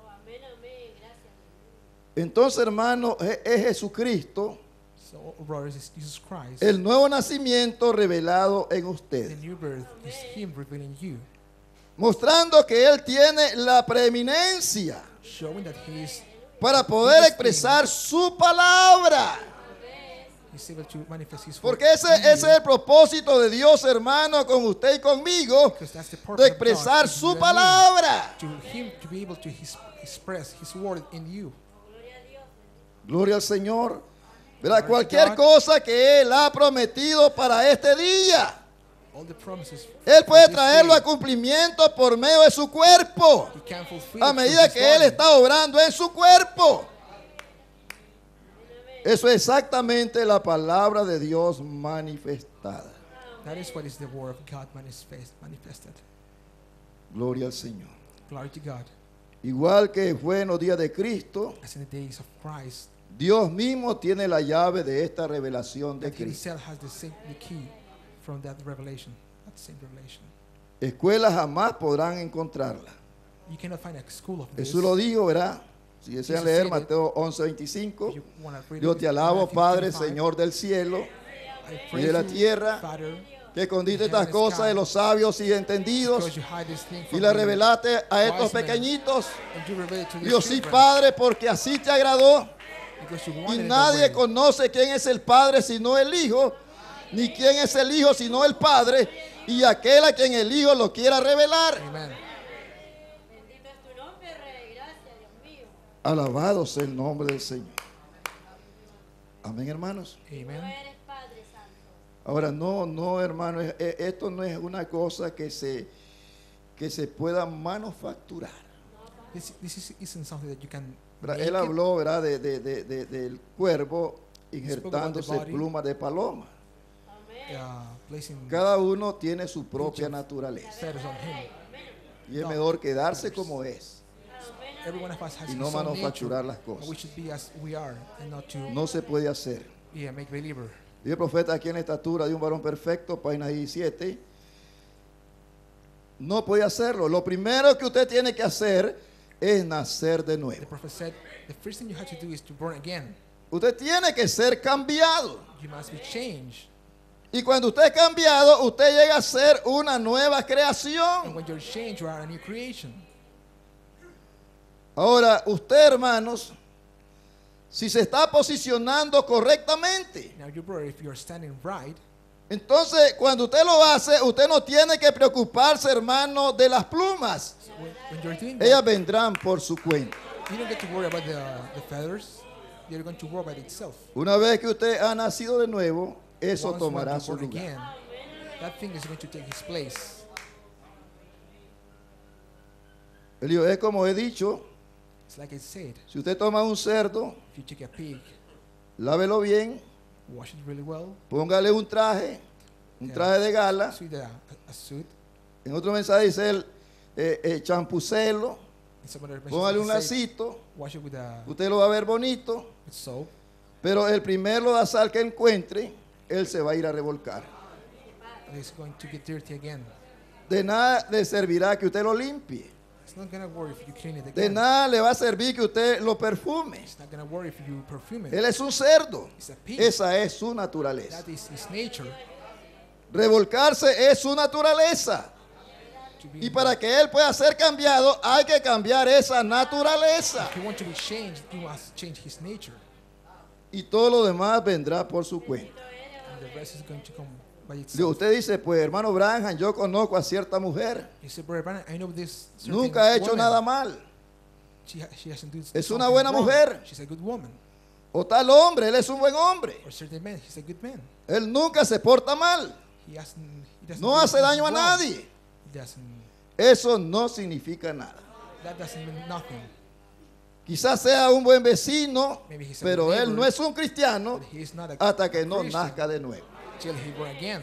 Entonces, hermano, es es Jesucristo, So, brothers, it's Jesus Christ. el nuevo nacimiento revelado en The usted, new birth is him revealing you, mostrando que Él tiene la preeminencia showing that he is para poder expresar su palabra. he's able to manifest his word Porque ese, in you, ese es el propósito de Dios, hermano, con usted y conmigo, because that's the de purpose of expresar God, su in you and me, palabra. to him to be able to his, express his word in you. Gloria al Señor. ¿Verdad? Glory to Cualquier God. cosa que Él ha prometido para este día, All the promises Él for puede this traerlo day, a cumplimiento por medio de su cuerpo, he can fulfill a it through medida his que Él body. está obrando en su cuerpo. Eso es exactamente la palabra de Dios manifestada. That is what is the word of God manifest, manifested. Gloria al Señor. Glory to God. Igual que fue en los días de Cristo, As in the days of Christ, Dios mismo tiene la llave de esta revelación de that Cristo. himself has the same the key from that revelation, that same revelation. Escuelas jamás podrán encontrarla. You cannot find a school of this. Jesús lo dijo, ¿verdad? Si desean Jesus leer said it. Mateo once veinticinco. If you wanna read Yo it, te alabo, Matthew Padre, twenty-five, Señor del cielo, I y praise de la you, tierra, Father, que escondiste in estas heaven and cosas sky, de los sabios y entendidos because you hide this thing y from la the revelaste a estos wise men, pequeñitos. and you reveal it to the Dios sí, children, Padre, porque así te agradó. because you Y wanted it that nadie way. conoce quién es el Padre sino el Hijo, ni quién es el Hijo sino el Padre, y aquel a quien el Hijo lo quiera revelar. Amen. Bendito es tu nombre, Rey. Gracias, Dios mío. Alabado sea el nombre del Señor. Amén, hermanos. Amen. Tú eres Padre Santo. Ahora, no, no, hermano, es- es- esto no es una cosa que se, que se pueda manufacturar. This, this is, isn't something that you can ¿Verdad? make Él it. habló, ¿verdad?, de, de- de- de- del cuervo injertándose body. plumas de paloma. Uh, placing Cada uno tiene su propia naturaleza. feathers on him. Y es mejor quedarse como es. Every one of us has Y his no own manufacturar nature, las but cosas. we should be as we are and not to No se puede hacer. be a make believer. Dice el profeta aquí en la estatura de un varón perfecto, página diecisiete. No puede hacerlo. Lo primero que usted tiene que hacer es nacer de The nuevo. prophet said, the first thing you have to do is to born again. Usted tiene que ser cambiado. You must be changed. Y cuando usted es cambiado, usted llega a ser una nueva And creación. when you're changed, you are a new creation. Ahora, usted, hermanos, si se está posicionando correctamente, Now, your brother, if you're standing right, entonces cuando usted lo hace, usted no tiene que preocuparse, hermano, de las plumas. when, when you're doing Ellas that, vendrán por su cuenta. you don't get to worry about the, the feathers. They're going to worry about itself. Una vez que usted ha nacido de nuevo, eso Once you tomará are su born lugar. again, that thing is going to take his place. Él dijo, es como he dicho, It's like I said, si usted toma un cerdo, if you take a pig, lávelo bien, wash it really well, póngale un traje, un traje de gala. suit a, a suit, En otro mensaje dice él, eh, eh, champucelo, and some other póngale un messages say, lacito, wash it with, a, usted lo va a ver bonito, with soap, pero el primer lodazal que encuentre, él se va a ir a revolcar. and it's going to get dirty again. De nada le servirá que usted lo limpie. It's not going to worry if you clean it De again. nada le va a servir que usted lo perfume. It's not going to worry if you perfume it. Él es un cerdo. It's a pig. Esa es su naturaleza. That is his nature. Revolcarse es su naturaleza. To be Y para que él pueda ser cambiado, hay que cambiar esa naturaleza. If you want to be changed, you must change his nature. Y todo lo demás vendrá por su cuenta. And the rest is going to come by Digo, itself. usted dice, pues hermano Branham, yo conozco a cierta mujer. You say, Brother Branham, I know this certain Nunca ha hecho woman. nada mal. She, ha- she hasn't done Es something una buena wrong. mujer. She's a good woman. O tal hombre, él es un buen hombre. Or certain man, he's a good man. Él nunca se porta mal. He, hasn't, he doesn't No do hace anything daño a wrong. nadie. He doesn't, Eso no significa nada. that doesn't mean nothing. Quizás sea un buen vecino, Maybe he's a pero good él neighbor, no es un cristiano But he is not a hasta que no Christian nazca de nuevo. till he born again.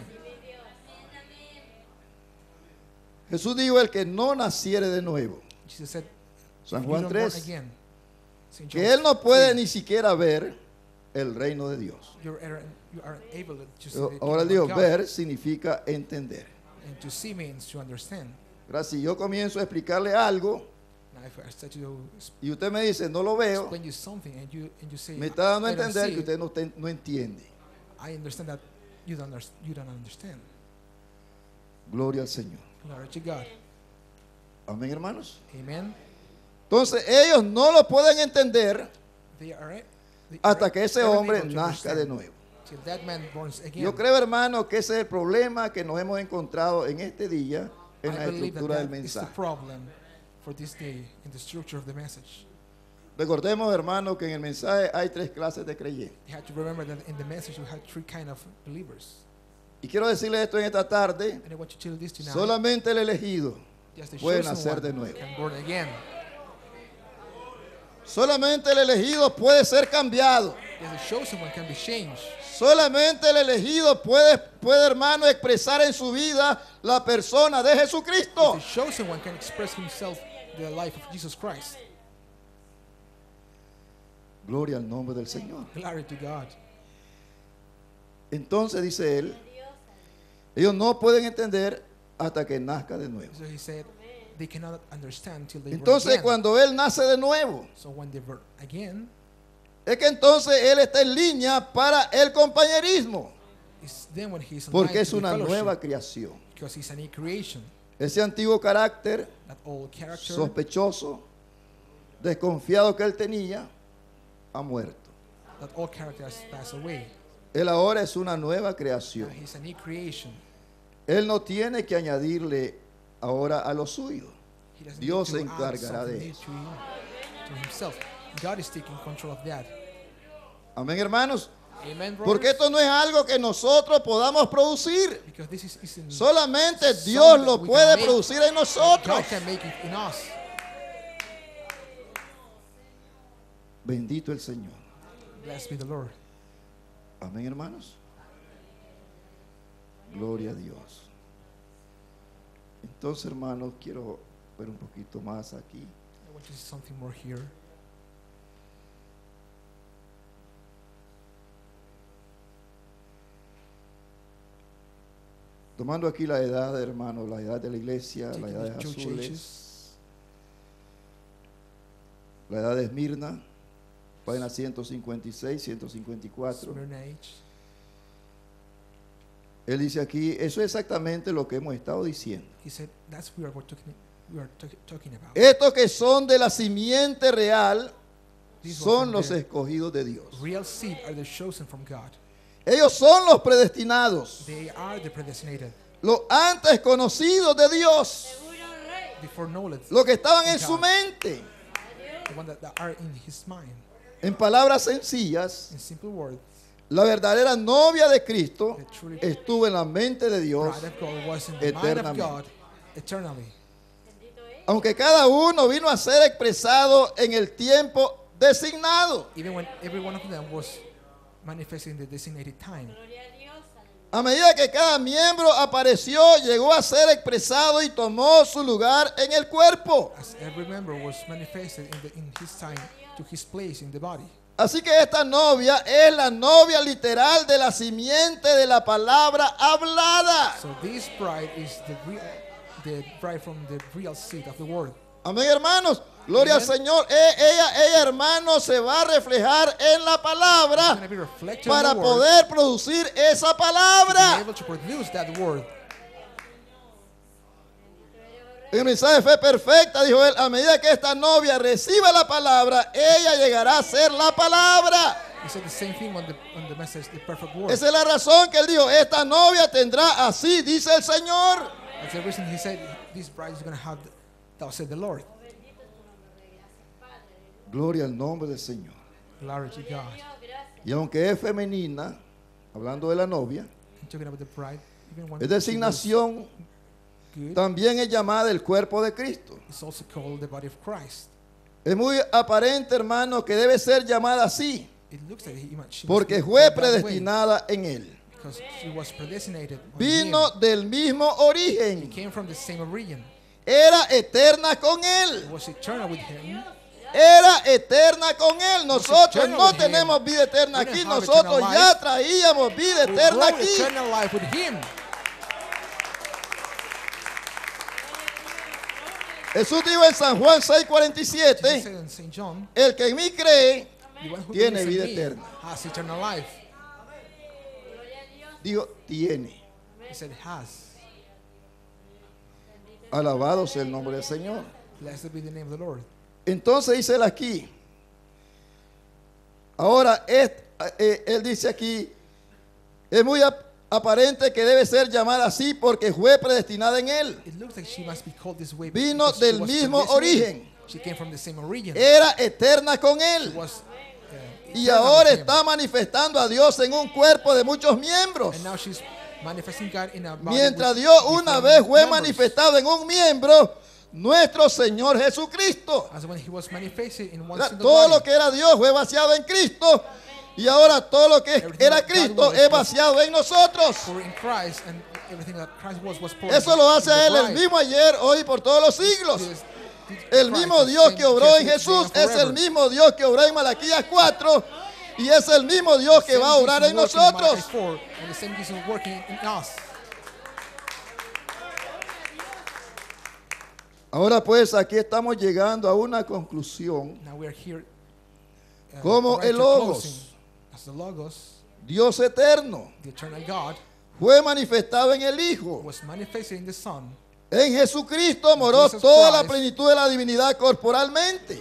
Jesús dijo, el que no naciere de nuevo, Jesus said, San "If you Juan don't born tres, again, Saint que John él no puede three, ni siquiera ver el reino de Dios. you're, er- you are able to see Pero the ahora kingdom digo, of God. ver significa entender. And to see means to understand. Ahora, si yo comienzo a explicarle algo Now, if I start to y usted me dice, no lo veo, explain you something and you and you say, me está dando a "I don't entender see que it," usted no, te- no entiende. I understand that you don't, underst- you don't understand. Gloria al Señor. Glory to God. Amén, hermanos. Amen. Entonces, ellos no lo pueden entender They are, they hasta are que ese unable hombre to nazca de understand nuevo. till that man borns again. Yo creo, hermano, que ese es el problema que nos hemos encontrado en este día en la I believe that estructura del that is the mensaje. problem for this day in the structure of the message. Recordemos, hermano, que en el mensaje hay tres clases de creyentes. You have to remember that in the message we have three kind of believers. Y quiero decirle esto en esta tarde, And I want you to tell this tonight. solamente el elegido Just the puede chosen nacer one de nuevo. can born again. Solamente el elegido puede ser cambiado. Just the chosen one can be changed. Solamente el elegido puede, puede, hermano, expresar en su vida la persona de Jesucristo. The chosen one can express himself the life of Jesus Christ. Gloria al nombre del Señor. Glory to God. Entonces dice él, ellos no pueden entender hasta que nazca de nuevo. So he said they cannot understand till they born Entonces again. cuando él nace de nuevo, So when they born again, es que entonces él está en línea para el compañerismo, it's then when he's porque alive es to the una fellowship, nueva creación. because he's a new creation. Ese antiguo carácter That old character, sospechoso, desconfiado que él tenía, ha muerto. that old character has passed away. Él ahora es una nueva Now creación. he's a new creation. Él no tiene que añadirle ahora a lo suyo. He doesn't Dios need se to add encargará de something new eso. to, him, to himself. God is taking control of that. Amén, hermanos. Amen, brothers? Porque esto no es algo que nosotros podamos producir. Because this is, isn't Solamente something Dios that lo we puede can make. producir en nosotros. God can make it in us. Bendito el Señor. Blessed be the Lord. Amén, hermanos. Gloria a Dios. Entonces, hermanos, quiero ver un poquito más aquí. I want to see something more here. Tomando aquí la edad, hermanos, la edad de la iglesia, la Taking edad the de church azules, ages. la edad de Esmirna, página ciento cincuenta y seis, ciento cincuenta y cuatro. Smyrna age. Él dice aquí, eso es exactamente lo que hemos estado diciendo. He said, that's what we're talking, we are talk- talking about. Estos que son de la simiente real These son ones los from the escogidos de Dios. real seed are the chosen from God. Ellos son los predestinados, They are the predestinated. los antes conocidos de Dios, Seguro rey. Before knowledge, los que estaban en God. su mente. the one that, that are in his mind. En palabras sencillas, In simple words, la verdadera novia de Cristo the truly estuvo en la mente de Dios, bride of God was in the mind of eternamente. God eternally. Bendito es. aunque cada uno vino a ser expresado en el tiempo designado. Even when every one of them was manifested in the designated time. Gloria a Dios. Aleluya. A medida que cada miembro apareció, llegó a ser expresado y tomó su lugar en el cuerpo. As every member was manifested in, the, in his time to his place in the body. Así que esta novia es la novia literal de la simiente de la palabra hablada. So this bride is the real, the bride from the real seed of the word. Amén, hermanos. Gloria al Amen. Señor. E- Ella, ella, hermano, se va a reflejar en la It's palabra going to be reflected para in the word poder producir esa to be palabra. able to produce that word. En el mensaje de fe perfecta, dijo él, a medida que esta novia reciba la palabra, ella llegará a ser la palabra. He said the same thing on the, on the message, the perfect word. Esa es la razón que él dijo, esta novia tendrá así, dice el Señor. That's the reason he said this bride is going to have, thou said the Lord. Gloria al nombre del Señor. Glory to God. Dios, gracias. Y aunque es femenina, hablando de la novia, I'm talking about the bride. Even when es she was designación, good, también es llamada el cuerpo de Cristo. it's also called the body of Christ. Es muy aparente, hermano, que debe ser llamada así, It looks like he, she must porque be fue called that way predestinada en él. because she was predestinated on Vino him. del mismo He origen, came from the same origin. era eterna con él. It was eternal with him. Era eterna con él. Nosotros eternal no with him. tenemos vida eterna We don't aquí. have Nosotros eternal ya life. traíamos vida We eterna brought aquí. eternal life with him. Jesús dijo en San Juan seis cuarenta y Jesus siete, said in Saint John, el que en mí cree, the one who Tiene believes in vida me eterna. has eternal life. digo, tiene. He said has. Alabado sea el nombre del Señor. Blessed be the name of the Lord. Entonces dice él aquí. Ahora, es- eh, él dice aquí, es muy ap- aparente que debe ser llamada así porque fue predestinada en él. It looks like she must be called this way Vino because she del was mismo predestinated. origen. She came from the same origin. Era eterna con She él. was uh, Y eternal ahora with him. está manifestando a Dios en un cuerpo de muchos miembros. And now she's manifesting God in a body Mientras with Dios una different vez fue members. manifestado en un miembro, nuestro Señor Jesucristo. As when he was manifested in one Ahora, single todo body. lo que era Dios fue vaciado en Cristo. Y ahora todo lo que Everything era that God Cristo was es was vaciado en nosotros. For in Christ, and everything that Christ was was poured Eso in lo the hace a Él el bride. mismo ayer, hoy y por todos los siglos. This- this El Christ, mismo the Dios same que obró en yesterday, Jesús today, and es el forever. mismo Dios que obró en Malaquías cuatro. Y es el mismo Dios que Same va a obrar Jesus en working in Malachi nosotros. four, and the same Jesus working in us. Ahora pues aquí estamos llegando a una conclusión. Now we are here. uh, Como right el to Logos. closing. As the Logos, Dios eterno the eternal God, fue manifestado en el Hijo. was manifested in the Son. En Jesucristo moró Jesus toda la Christ. plenitud de la divinidad corporalmente.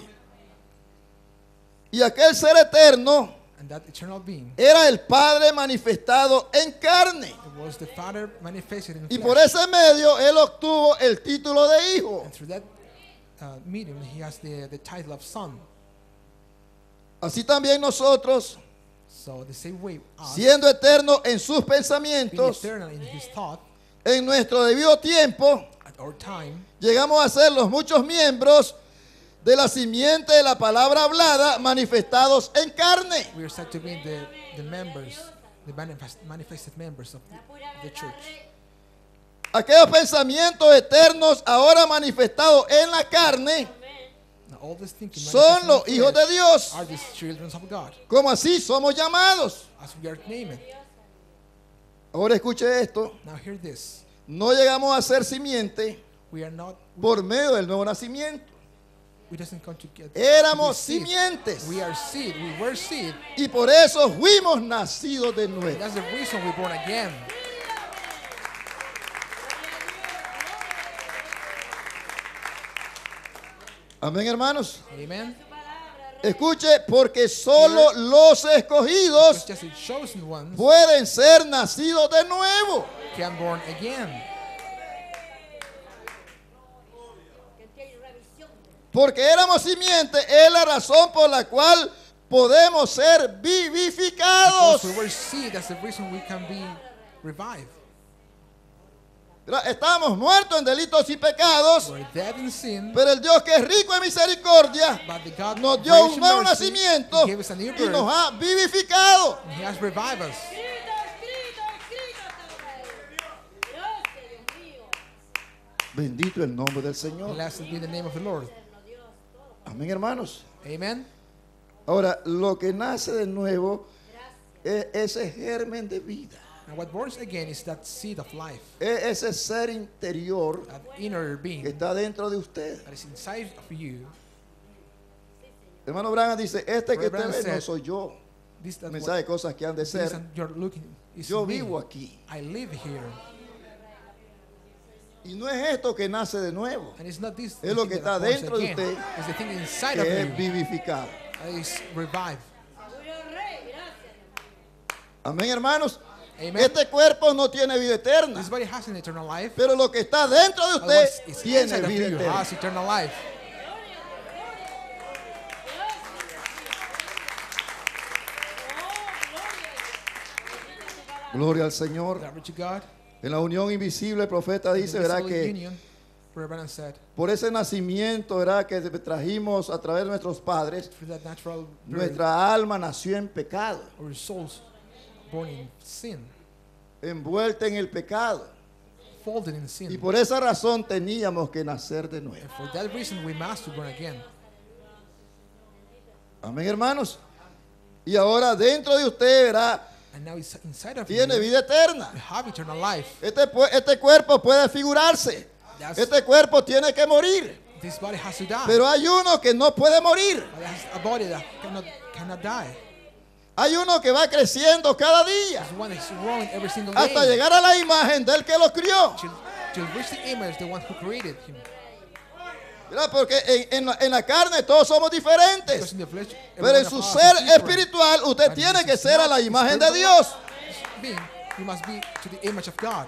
Y aquel ser eterno And that eternal being, era el Padre manifestado en carne. it was the Father manifested in Y flesh. por ese medio él obtuvo el título de Hijo. And through that uh, medium, he has the, the title of Son. Así también nosotros, So the same way, us, siendo eterno en sus being pensamientos, eternal in His thought, en nuestro debido tiempo, at our time, llegamos a ser los muchos miembros de la simiente de la palabra hablada manifestados en carne. we are said to be the, the members, the manifest, manifested members of the, the church. Aquellos pensamientos eternos ahora manifestados en la carne Now, all this thinking son manifested in los the hijos de flesh Dios. are these children of God, Como así somos llamados. as we are named. Ahora escuche esto. Now hear this. No llegamos a ser simiente We are not, por medio del nuevo nacimiento. we doesn't come to get Éramos to be seed. simientes. We are seed, we were seed. Y por eso fuimos nacidos de nuevo. That's the reason we're born again. Amén, hermanos. Amen. Escuche, porque solo los It's escogidos just the chosen ones pueden ser nacidos de nuevo. can born again. Que tiene revisión. Porque éramos simientes, es la razón por la cual podemos ser vivificados. Because we were seed, that's the reason we can be revived. ¿Verdad? Estábamos muertos en delitos y pecados, We're dead in sin, pero el Dios que es rico en misericordia but the God nos of dio grace un and nuevo mercy, nacimiento He gave us a new y nos birth, ha vivificado. and He has revived us. Escrito, escrito, escrito está ahí. Gracias, Dios mío. Bendito el nombre del Señor. Blessed be the name of the Lord. Amén, hermanos. Amen. Ahora, lo que nace de nuevo es ese germen de vida, And what born again is that seed of life, es ese ser interior that inner being que está dentro de usted. that is inside of you. Hermano Branham dice, este que Brother usted Branham ve no said, soy yo. This that Me sabe cosas que han de what ser. this and you're looking is Yo me. vivo aquí. I live here, Y no es esto que nace de nuevo, and it's not this Es lo thing que that está born dentro de again. usted It's the thing inside que of es you vivificado. that is revived. Puro rey, gracias. Amén, hermanos. Amen. Este cuerpo no tiene vida eterna, This body has an eternal life. pero lo que está dentro de But usted what's is tiene inside of vida you eterna. has eternal life. Gloria al Señor. Glory to God. En la unión invisible el profeta dice, In the ¿verdad? visible Que union, Brother Branham said, por ese nacimiento, ¿verdad? Que trajimos a través de nuestros padres, for that natural birth, nuestra alma nació en pecado, our souls born in sin, envuelta en el pecado. folded in Y sin. por esa razón teníamos que nacer de nuevo. And for that reason, we must be born again. Amén, hermanos. Y ahora dentro de usted, ¿verdad? And now it's inside of Tiene you. vida eterna. You have eternal life. Este, pu- este cuerpo puede figurarse. That's, Este cuerpo tiene que morir. this body has to die. Pero hay uno que no puede morir. But it has a body that cannot cannot die. Hay uno que va creciendo cada día There's one that's growing every single day. hasta llegar a la imagen del que lo crió. Till, till reach the image, the one who created him. ¿Verdad? Porque en, en la, en la carne todos somos diferentes. Because in the flesh, every Pero one en of su us ser is different. espiritual usted But tiene this que is ser a not la the imagen de spiritual Dios. being. You must be to the image of God.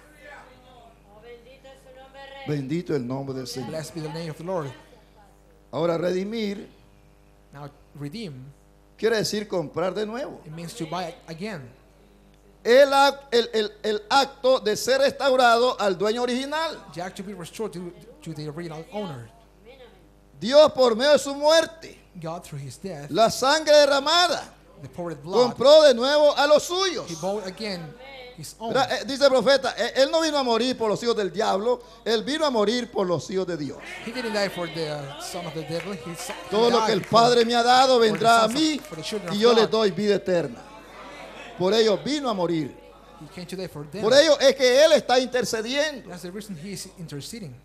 Oh, bendito es su nombre, rey. Bendito el nombre del Señor. Blessed be the name of the Lord. Ahora redimir Now, redeem, quiere decir comprar de nuevo. it means to buy again. El, ac- el- el- el acto de ser restaurado al dueño original. The act to be restored to, to the original owner. Dios por medio de su muerte, God, through his death, la sangre derramada, the poured blood, compró de nuevo a los suyos. he bought again his own. ¿Verdad? Eh, Dice el profeta, eh, él no vino a morir por los hijos del diablo, él vino a morir por los hijos de Dios. He didn't die for the son of the devil. He, he Todo lo died que el for- Padre me ha dado for the vendrá a sons of- mí for the children y of yo God. les doy vida eterna. Por ello vino a morir. He came today for them. Por ello es que Él está intercediendo. That's the reason he is interceding.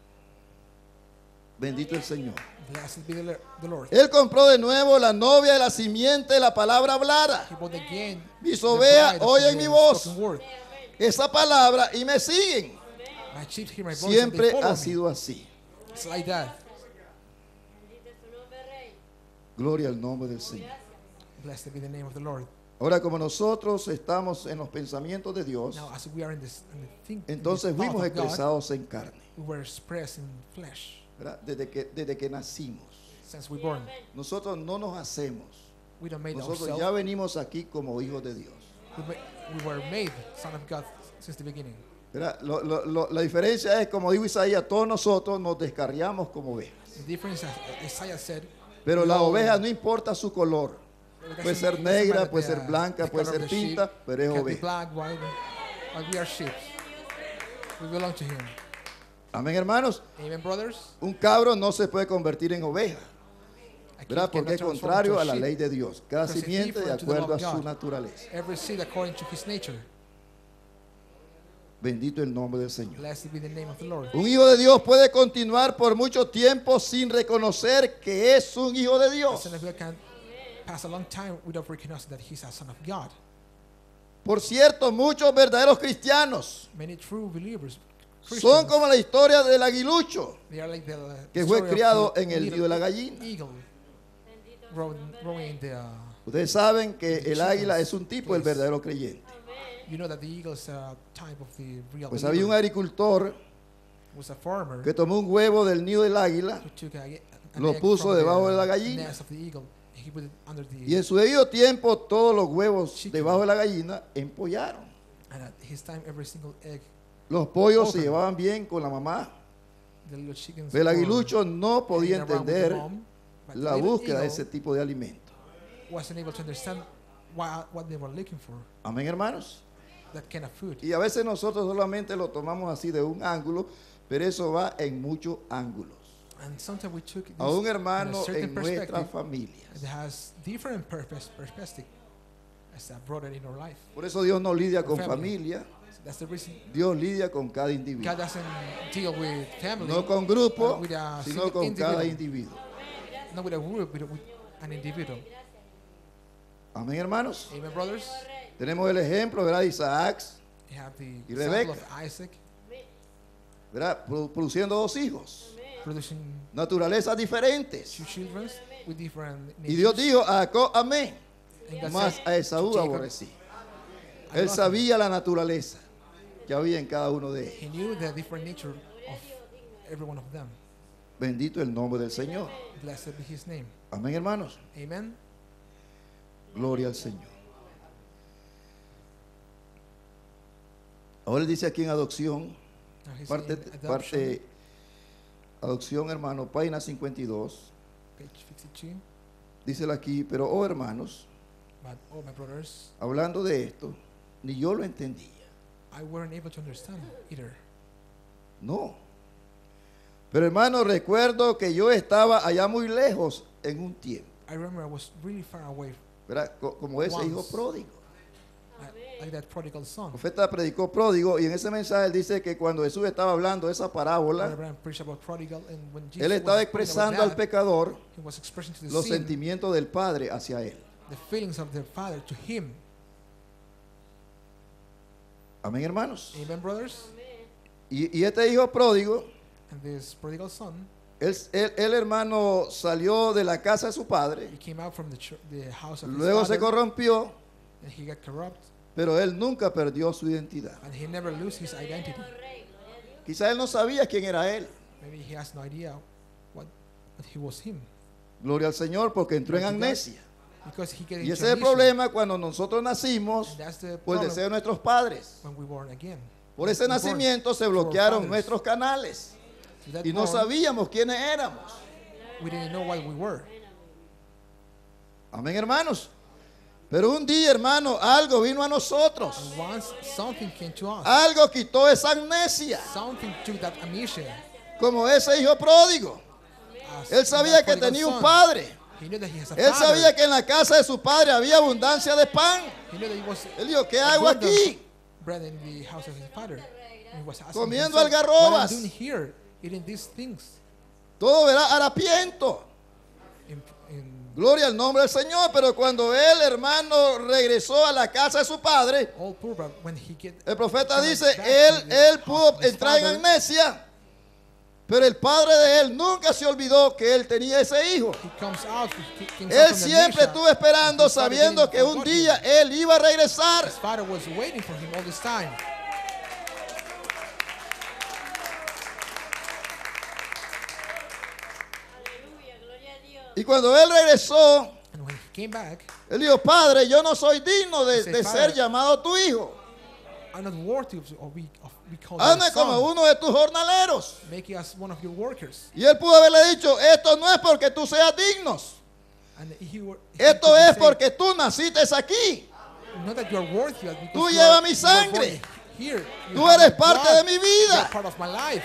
Bendito el Señor. Blessed be the, Lord- the Lord. Él compró de nuevo la novia de la simiente de la palabra hablada. He bought again Mis the ovejas bride of oyen the mi voz. spoken word. Esa palabra y me siguen. My sheep hear my voice and Siempre they follow ha me. sido así. It's like that. Bendito es su nombre, rey. Gloria al nombre del Señor. Blessed be the name of the Lord. Ahora, como nosotros estamos en los pensamientos de Dios, Now, as we are in this, in the think, entonces in this thought fuimos of God, expresados en carne. we were expressed in flesh ¿Verdad? Desde que, desde que nacimos. since we born. Nosotros no nos hacemos. We don't make Nosotros ourselves. ya venimos aquí como hijos de Dios. We, ma- we were made son of God since the beginning. ¿Verdad? Lo- lo- lo- la diferencia es, como dijo Isaías, todos nosotros nos descarriamos como ovejas. The difference, as Isaiah said, Pero we la all- oveja no importa su color. it Puede doesn't- ser doesn't negra, matter puede the- ser blanca, the puede color ser of the sheep. tinta, pero es Can be oveja. black, white, but we are sheep. We belong to Him. Amén, hermanos. Amen, brothers. Un cabro no se puede convertir en oveja, A kid ¿verdad? Porque cannot es transform contrario into a la sheep. ley de Dios. Cada Because it's simiente de different to the acuerdo a law of su God. naturaleza. Every seed according to His nature. Bendito el nombre del Señor. Blessed be the name of the Lord. Un hijo de Dios puede continuar por mucho tiempo sin reconocer que es un hijo de A Dios. son of God can pass a long time without recognizing that He's a son of God. Por cierto, muchos verdaderos cristianos Many true believers, son Christians, como la historia del aguilucho they are like the uh, que fue story of criado the en el little nido de la gallina. eagle growing, growing in the, uh, Ustedes saben que el águila es un tipo del verdadero creyente. you know that the eagle is a type of the real Pues había un believer. agricultor Was a farmer que tomó un huevo del nido del águila who took a, an lo egg puso from debajo the de la gallina. nest of the eagle. He put it under the y en su debido tiempo todos los huevos debajo de la gallina empollaron. and at his time every single egg, Los pollos se Open. llevaban bien con la mamá. the little chickens Pero el were aguilucho no podía hanging around with the entender mom, but the la little búsqueda de eagle ese tipo de alimento. wasn't able to understand what, what they were looking for, Amén, hermanos. that kind of food. Y a veces nosotros solamente lo tomamos así de un ángulo, pero eso va en muchos ángulos. And sometimes we took this A un in a hermano certain en nuestra perspective familia. that has different purpose perspective as a brother in our life. Por eso Dios no lidia con Family. familia, So that's the reason Dios lidia con cada God individuo. doesn't deal with family, No con grupo, but with a sino single con cada individual. individuo. Not with a group, but with an individual. Amén, hermanos. Amen, brothers. Tenemos el ejemplo, ¿verdad? Isaac, You have the Y example Rebeca. of Isaac ¿verdad? Produ- Produciendo dos hijos, producing naturalezas diferentes. two children with different Y Dios natures. dijo a Jacob, amén, And God más said a Esaú to Jacob, aborrecí. I Él love him. sabía la naturaleza que había en cada uno de ellos. He knew the different nature of every one of them. Bendito el nombre del Señor. Blessed be His name. Amén, hermanos. Amen. Gloria al Señor. Ahora él dice aquí en adopción, Now he's parte, in adoption, parte adopción, hermano, página cincuenta y dos. page fifty-two. Díselo aquí, pero oh hermanos, But oh, my brothers, hablando de esto, ni yo lo entendía. I weren't able to understand either. No. Pero hermano, recuerdo que yo estaba allá muy lejos en un tiempo, I remember I was really far away, ¿verdad? Co- Como ese Once. hijo pródigo. like, like that prodigal son. El profeta predicó pródigo y en ese mensaje él dice que cuando Jesús estaba hablando de esa parábola, Abraham preached about prodigal, and when Jesus él estaba was speaking expresando about al that, pecador he was expressing to the los sin sentimientos del Padre hacia él. the feelings of the father to him. Amén, hermanos. Amen, brothers. Y, y este hijo pródigo, And this prodigal son, él, él- él, hermano, salió de la casa de su padre, he came out from the, chur- the house of luego his se father, corrompió, and he got corrupt, pero él nunca perdió su identidad. and he never lose his identity. Quizá él no sabía quién era él. Maybe he has no idea what that he was him, Gloria al Señor, porque entró en amnesia. because he get Y into ese es el amnesia. problema cuando nosotros nacimos And that's the por el problem deseo de nuestros padres. when we born again. Por ese We born nacimiento se to our bloquearon fathers. nuestros canales To that y no born, sabíamos quiénes éramos. we didn't know what we were. Amén, hermanos. Pero un día, hermano, algo vino a nosotros. And once something came to us, Algo quitó esa amnesia, something took that amnesia. como ese hijo pródigo. As Él sabía that que prodigal tenía un son. padre. He knew that he has a Él father. sabía que en la casa de su padre había abundancia de pan. He knew that he was Él dijo, ¿qué hago aquí? bread in the house of his father. And he was asking Comiendo himself, algarrobas. what I'm doing here, eating these things. Todo verá harapiento. In, in Gloria al nombre del Señor. Pero cuando él, hermano, regresó a la casa de su padre, all poor, but when he get el profeta coming dice, back to él, the él house pudo of his entrar en father, amnesia. Pero el padre de él nunca se olvidó que él tenía ese hijo. he comes out, he comes out Él from the siempre amnesia. estuvo esperando, His father sabiendo didn't que un forget día him. él iba a regresar. His father was waiting for him all this time. Aleluya, gloria a Dios. Y cuando él regresó, And when he came back, él dijo, Padre, yo no soy digno de, He said, de ser "Father, llamado tu hijo. I'm not worthy of, of, be, of be called your Hazme como son. uno de tus jornaleros. Make you as one of your workers." Y él pudo haberle dicho, esto no es porque tú seas digno. And he, were, he Esto could es say, porque tú naciste aquí. not that you are worthy, but because Tú you llevas are- mi you are sangre. born here. You Tú have eres my parte blood. de mi You vida. are part of my life.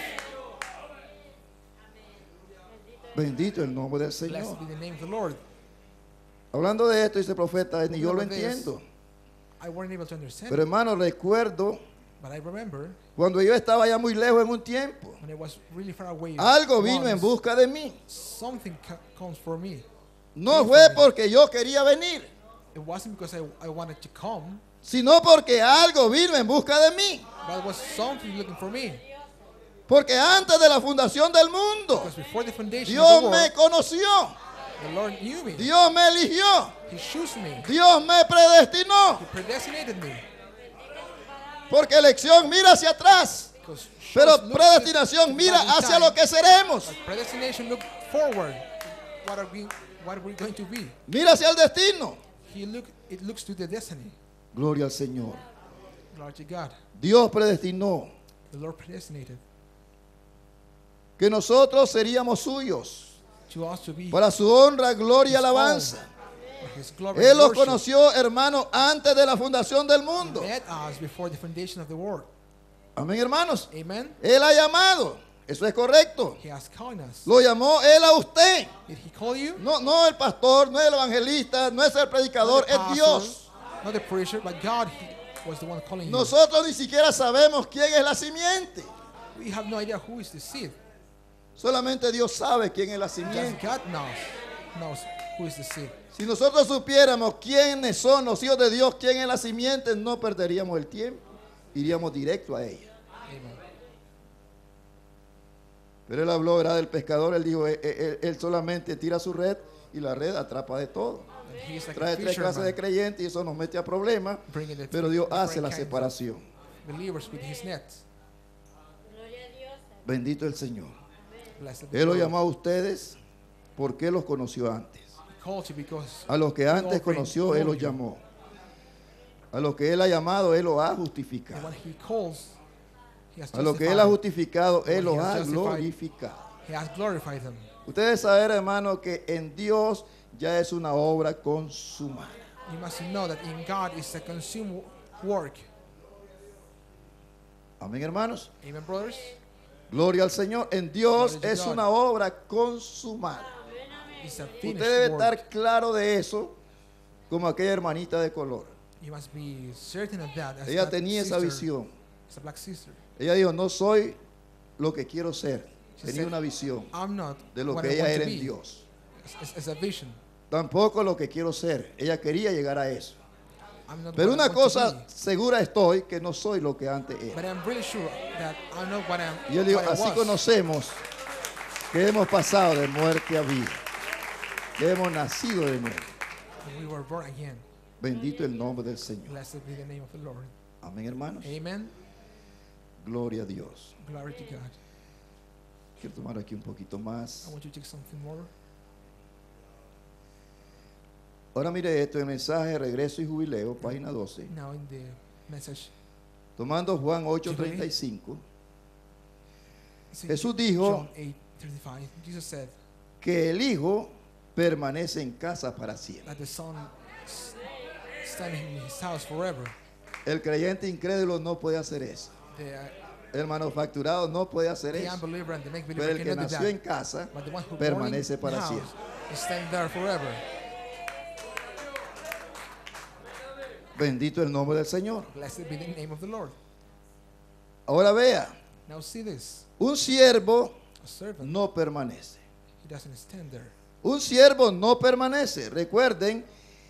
Bendito el nombre del Blessed Señor. be the name of the Lord. Hablando de esto, dice el profeta, ni yo lo Hablando de entiendo. I weren't able to understand Pero it, hermano, recuerdo but I remember cuando yo estaba ya muy lejos en un tiempo. when I was really far away. Algo vino en once, busca de mí. Something co- comes for me. No fue porque yo quería venir, It wasn't because I, I wanted to come, sino porque algo vino en busca de mí. but it was something looking for me. Porque antes de la fundación del mundo, Because before the foundation Dios of the me world, conoció, the Lord knew me. Dios me eligió, He chose me. Dios me predestinó. He predestinated me. Porque elección mira hacia atrás, Because pero choice looks predestinación back mira in hacia time, lo que seremos. but predestination look forward. What are we? What are we going to be? Mira hacia el destino. He look. It looks to the destiny. Gloria al Señor. Glory to God. Dios predestinó The Lord predestinated que nosotros seríamos suyos to us to be para su honra, gloria y His alabanza. own, for His glory Él and los worship. conoció, hermanos, antes de la fundación del mundo. Met us before the foundation of the world. Amén, hermanos. Amen. Él ha llamado. Eso es correcto. He has called us. Lo llamó Él a usted. Did He call you? No, no el pastor, no el evangelista, no es el predicador, Not the es pastor, Dios. not the preacher, but God he was the one calling you. Nosotros ni siquiera sabemos quién es la simiente. We have no idea who is the seed. Solamente Dios sabe quién es la Just simiente. God knows, knows who is the seed. Si nosotros supiéramos quiénes son los hijos de Dios, quién es la simiente, no perderíamos el tiempo. Iríamos directo a ella. Amen. Pero él habló, era del pescador, él dijo, él, él- él solamente tira su red y la red atrapa de todo. And he is like Trae a tres clases de fisherman, creyentes y eso nos mete a problemas, bringing the pero three Dios hace different la kinds of separación. believers with His net. Bendito el Señor. Blessed be Él los the Lord. llamó a ustedes porque Él los conoció antes. He called you because A los que antes conoció, Él los llamó. A los que Él ha llamado, Él los ha and justificado. when He calls, He has A los que Él ha justified. justificado, Él When he los has ha justified. glorificado. He has glorified them. Ustedes saben, hermano, que en Dios ya es una obra consumada. You must know that in God is a consumed work. Amén, hermanos. Amen, brothers. Gloria al Señor. En Dios Glory to es God. una obra consumada. It's a Usted finished debe work. estar claro de eso, como aquella hermanita de color. You must be certain of that. As Ella that tenía esa sister, visión. as a black sister. Ella dijo, no soy lo que quiero ser. She Tenía said, una visión I'm not de lo what que I ella want to era en be. Dios. It's, it's a vision. Tampoco lo que quiero ser. Ella quería llegar a eso. I'm not Pero what I una want to cosa be. segura estoy, que no soy lo que antes era. But I'm really sure that I know what I'm. Y yo digo, what I así was. conocemos que hemos pasado de muerte a vida. Que hemos nacido de nuevo. And we were born again. Bendito el nombre del Señor. Blessed be the name of the Lord. Amén, hermanos. Amen. Gloria a Dios. Glory to God. Quiero tomar aquí un poquito más. I want you to take something more. Ahora mire esto, el mensaje Regreso y Jubileo, página doce. Now in the message, Tomando Juan ocho treinta y cinco, see, Jesús dijo John eight thirty-five. Jesus said que el Hijo permanece en casa para siempre. that the Son s- standing in His house forever. El creyente incrédulo no puede hacer eso. The, uh, El manufacturado no puede hacer the eso. unbeliever and the make Pero believer el que cannot do nació that. en casa But the one who permanece born in para the house siempre. is stand there forever. Bendito el nombre del Señor. Blessed be the name of the Lord. Ahora vea, Now see this. un siervo A servant, no permanece. he doesn't stand there. Un siervo no permanece. Recuerden,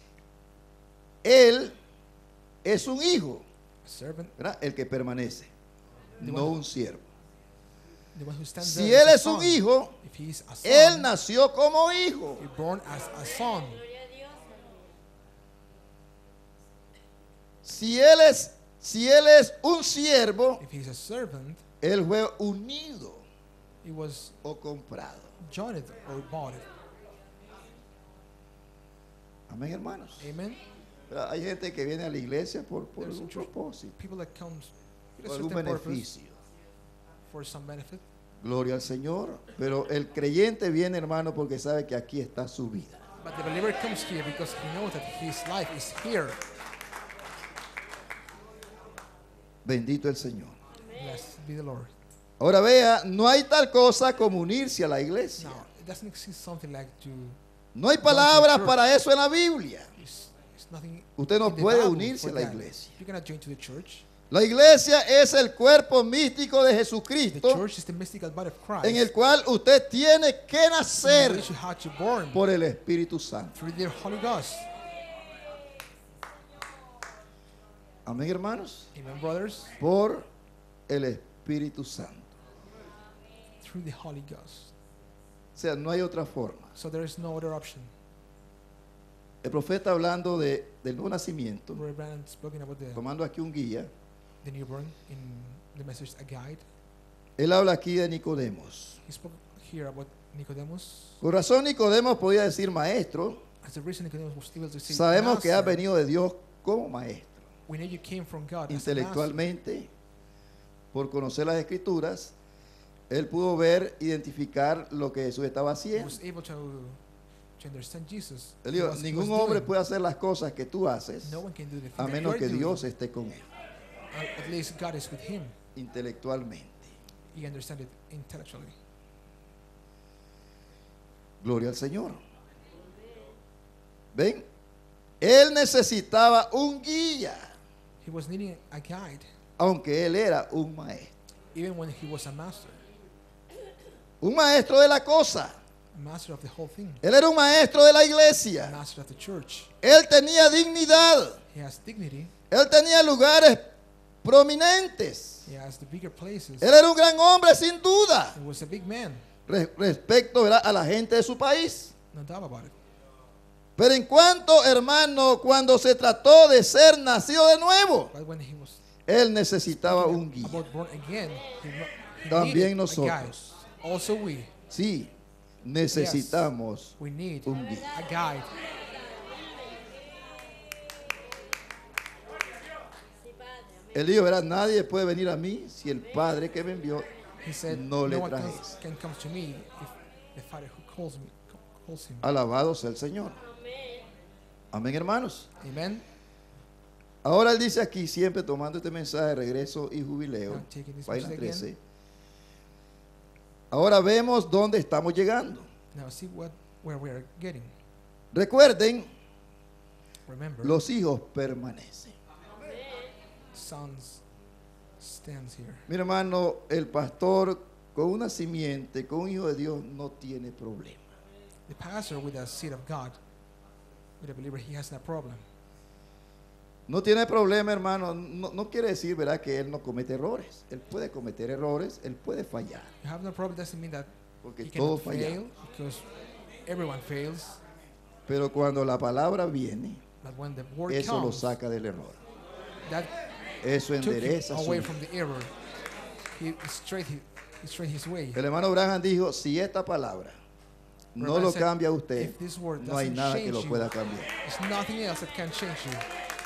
él es un hijo, A servant, ¿verdad? El que permanece, no un siervo. the one who stands Si there él is a es un son. hijo, If he is a son, él nació como hijo. he born as a son. Si él es, si él es un siervo, If he's a servant, él fue unido he was o comprado. joined or bought. Amén, hermanos. Amen. Pero hay gente que viene a la iglesia por, por There's algún church- propósito, People that comes with a por algún certain purpose beneficio. for some benefit. Gloria al Señor. Pero el creyente viene, hermano, porque sabe que aquí está su vida. But the believer comes here because he knows that his life is here. Bendito el Señor. Blessed be the Lord. Ahora vea, no hay tal cosa como unirse a la iglesia. Now, it doesn't exist something like to. No hay palabras para eso en la Biblia. It's, it's nothing. Usted no in the puede Bible unirse for a la that. iglesia. You cannot join to the church. La iglesia es el cuerpo místico de The Jesucristo, church is the mystical body of Christ. en el cual usted tiene que in nacer which you had to born por el Espíritu Santo. through the Holy Ghost. Amén, hermanos. Amen, brothers. Por el Espíritu Santo. Through the Holy Ghost. O sea, no hay otra forma. So there is no other option. El profeta hablando de, del nuevo nacimiento, Brother Brandon spoken about the, tomando aquí un guía, the newborn in the message A Guide. él habla aquí de Nicodemos. He spoke here about Nicodemus. Con razón Nicodemos podía decir maestro. As the reason Nicodemus was able to say, Sabemos que ha "Master, venido de Dios como maestro. we know you came from God as a master." Intelectualmente, por conocer las escrituras, él pudo ver, identificar lo que Jesús estaba He haciendo. was able to, to understand Jesus. Él dijo, What he ningún was hombre doing. puede hacer las cosas que tú haces No one can do the thing a that you menos are que doing. Dios esté con él, At at least God is with him. intelectualmente. He understands it intellectually. Gloria al Señor. ¿Ven? Él necesitaba un guía, He was needing a guide, aunque él era un maestro. even when he was a master, Un maestro de la cosa. a master of the whole thing, Él era un maestro de la a iglesia. master of the church. Él tenía dignidad. He has dignity. Él tenía lugares prominentes. He has the bigger places. Él era un gran hombre sin duda He was a big man, re- respecto, ¿verdad?, a la gente de su país. no doubt about it. Pero en cuanto, hermano, cuando se trató de ser nacido de nuevo, But when he was él necesitaba talking un guía. about born again, he, no- he También needed a nosotros. guide. Also we, Sí, necesitamos we need un guía. a guide. Él dijo, ¿verdad?, nadie puede venir a mí si el Padre que me envió He said, no le no one can, trajese. can come to me if the Father who calls me calls him. Alabado sea el Señor. Amén, hermanos. Amen. Ahora él dice aquí, siempre tomando este mensaje de regreso y jubileo, Now taking this página message again. trece. Ahora vemos dónde estamos llegando. Now see what where we are getting. Recuerden, Remember, los hijos permanecen. sons stands here. Mi hermano, el pastor con una simiente, con un hijo de Dios, no tiene problema. The pastor with the seed of God, with a believer, he has no problem. No tiene problema, hermano. No, no quiere decir, ¿verdad?, que él no comete errores. Él puede cometer errores, él puede fallar. You have no problem doesn't mean that Porque he todos cannot fail, fallamos. because everyone fails. Pero cuando la palabra viene, But when the word eso lo comes, saca del error. that Eso took him endereza su away vida. from the error. He straight he, he straight his way. El hermano Branham dijo, si esta palabra no Branham lo said, cambia usted, if this word no hay doesn't nada que change lo you, pueda cambiar. there's nothing else that can change you.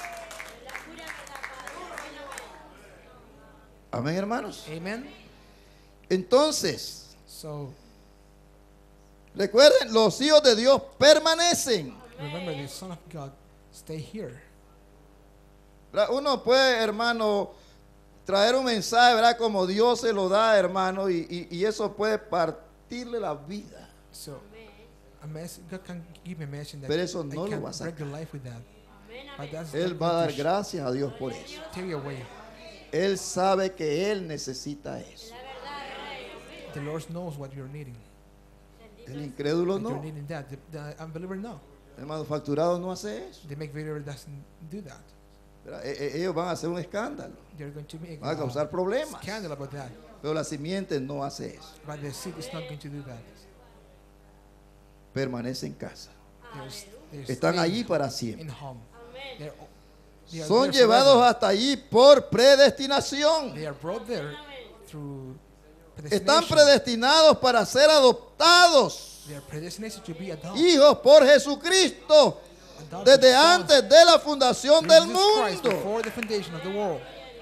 Amén, hermanos. Amen. Entonces, So recuerden, los hijos de Dios permanecen. remember, the Son of God stay here. ¿Verdad? Uno puede, hermano, traer un mensaje, ¿verdad?, como Dios se lo da, hermano, y, y- y eso puede partirle la vida. So a mess, God can give me a message that Pero eso I no lo can va a break sacar. your life with that. But that's Él not va a going dar to sh- gracias a Dios por eso. tear you away. Él sabe que Él necesita eso. The Lord knows what you're needing. El incrédulo That you're no. needing that. The, the unbeliever no. El manufacturado no hace eso. The make believer doesn't do that. ¿Verdad? E- e- Ellos van a hacer un escándalo, They're going to make van a causar problemas. scandal about that. Pero la simiente no hace eso. But the seed is not going to do that. Permanece en casa. They're, s- they're Están staying allí para in siempre. home. They're, o- they are Son there llevados forever. hasta allí por predestinación. They are brought there through Están predestination. predestinados para ser adoptados. They are predestinated to be adopted Hijos por Jesucristo Adopted desde sons antes de la fundación through del Jesus Christ mundo. before the foundation of the world.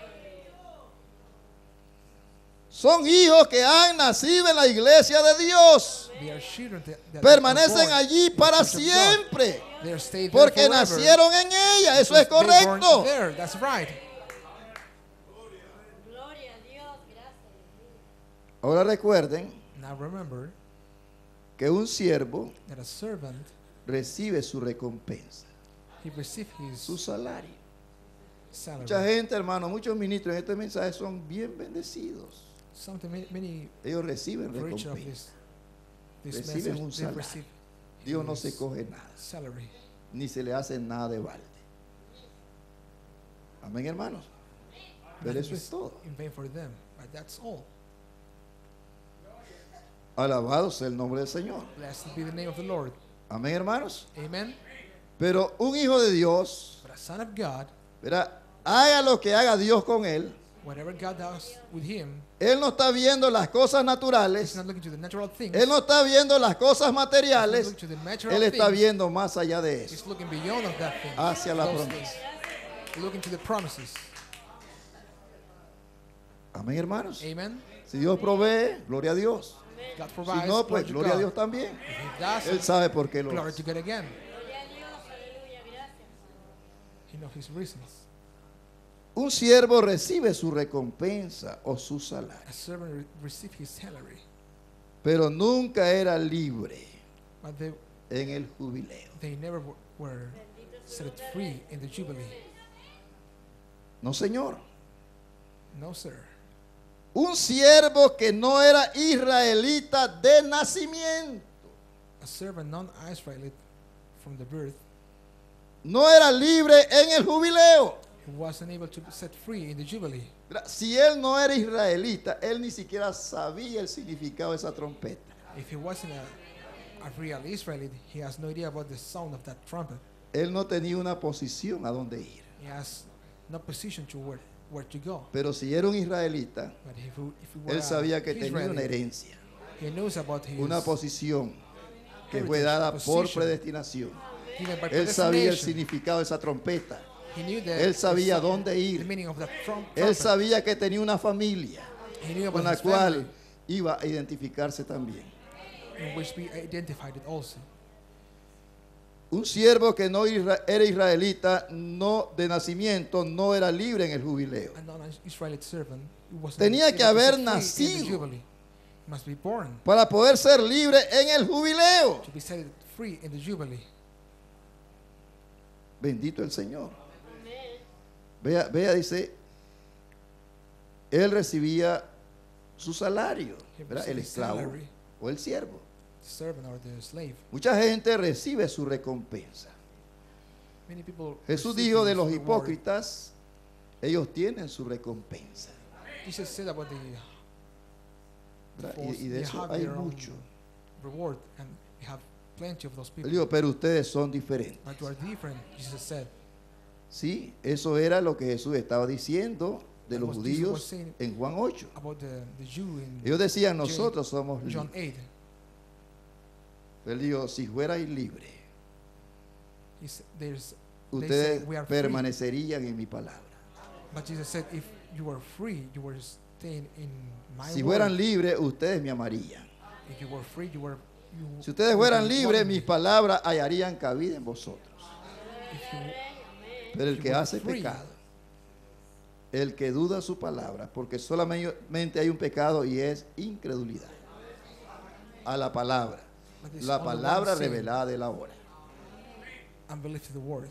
Son hijos que han nacido en la iglesia de Dios. They are children that, that Permanecen are born allí in the para church of God. siempre. They are stayed there Porque forever nacieron en ella. Eso es because they born correcto. there. That's right. Gloria a Dios, gracias. Ahora recuerden Now remember que un siervo that a servant, recibe su recompensa, he received his su salario. salary. Mucha gente, hermano, muchos ministros en este mensaje son bien bendecidos. Something many, many Ellos reciben preachers of recompensa. this, this Reciben un message, they salario. receive Dios no his se coge nada, salary. ni se le hace nada de balde. Amén, hermanos. Pero Nothing eso es is todo. in vain for them, but that's all. Alabado sea el nombre del Señor. Blessed be the name of the Lord. Amén, hermanos. Amen. Pero un hijo de Dios, But a son of God, verá, haga lo que haga Dios con él. whatever God does with him, Él no está viendo las cosas he's naturales. not looking to the natural things. Él no está viendo las cosas He's not materiales. looking to the natural Él está things. viendo más allá de eso, He's looking beyond of that thing. hacia la those promesa. things. Looking to the promises. Amén, hermanos. Amen. Si Dios provee, gloria a Dios. God Si provides. no, pues glory to gloria a God. Dios también. If he doesn't, Él sabe por qué lo glory hace. to God again. Gloria a Dios, aleluya, gracias. He knows his reasons. Un siervo recibe su recompensa o su salario, A servant re- received his salary, pero nunca era libre but they, en el jubileo. they never w- were set free in the Jubilee. No, señor. No, sir. Un siervo que no era israelita de nacimiento, A servant non-Israelite from the birth, no era libre en el jubileo. he wasn't able to be set free in the Jubilee. Si él no era israelita, él ni siquiera sabía el significado de esa trompeta. If he wasn't a, a real Israelite, he has no idea about the sound of that trumpet. Él no tenía una posición a donde ir. He has no position to where, where to go. Pero si era un israelita, But if he, if he were él sabía que a tenía una Israelite, herencia, he knows about his una posición que fue heritage, dada por position, predestinación. given by Él sabía el predestination. significado de esa trompeta. He knew the, Él sabía the, sound- dónde ir. the meaning of that trum- Él trumpet. sabía que tenía una familia He knew con about la his cual family, iba a identificarse también. in which we identified it also. Un siervo que no isra- era israelita, no de nacimiento, no era libre en el jubileo. A non-Israelite servant who was Tenía able que to haber set free in the nacido. Jubilee must be born Para poder ser libre en el jubileo. to be set free in the Jubilee. Bendito el Señor. Vea, vea, dice, él recibía su salario, He ¿verdad? received El his esclavo salary. o el siervo. The servant or the slave. Mucha gente recibe su recompensa. Many people Jesús receive dijo de his los reward. hipócritas, ellos tienen su recompensa. Jesus said about the, ¿verdad? false- Y, y de they eso have hay their own mucho. reward, and we have plenty of those Él people. dijo, pero ustedes son diferentes. But you are different, Jesus said. Sí, eso era lo que Jesús estaba diciendo de los That was Jesus was judíos saying en Juan ocho. about the, the Jew in Ellos decían, nosotros somos John libres. eight. Él dijo, si fuerais libres, He said, there's, they ustedes say we are free. permanecerían en mi palabra. But Jesus said, if you were free, you were staying in my Si word. fueran libres, ustedes me amarían. If you were free, you were. You Si ustedes you fueran would libres, want mis me. palabras hallarían cabida en vosotros. If you, Pero el you que were hace free, pecado, el que duda su palabra, porque solamente hay un pecado y es incredulidad a la palabra, but there's la only one palabra sin, revelada de la hora. unbelief to the word.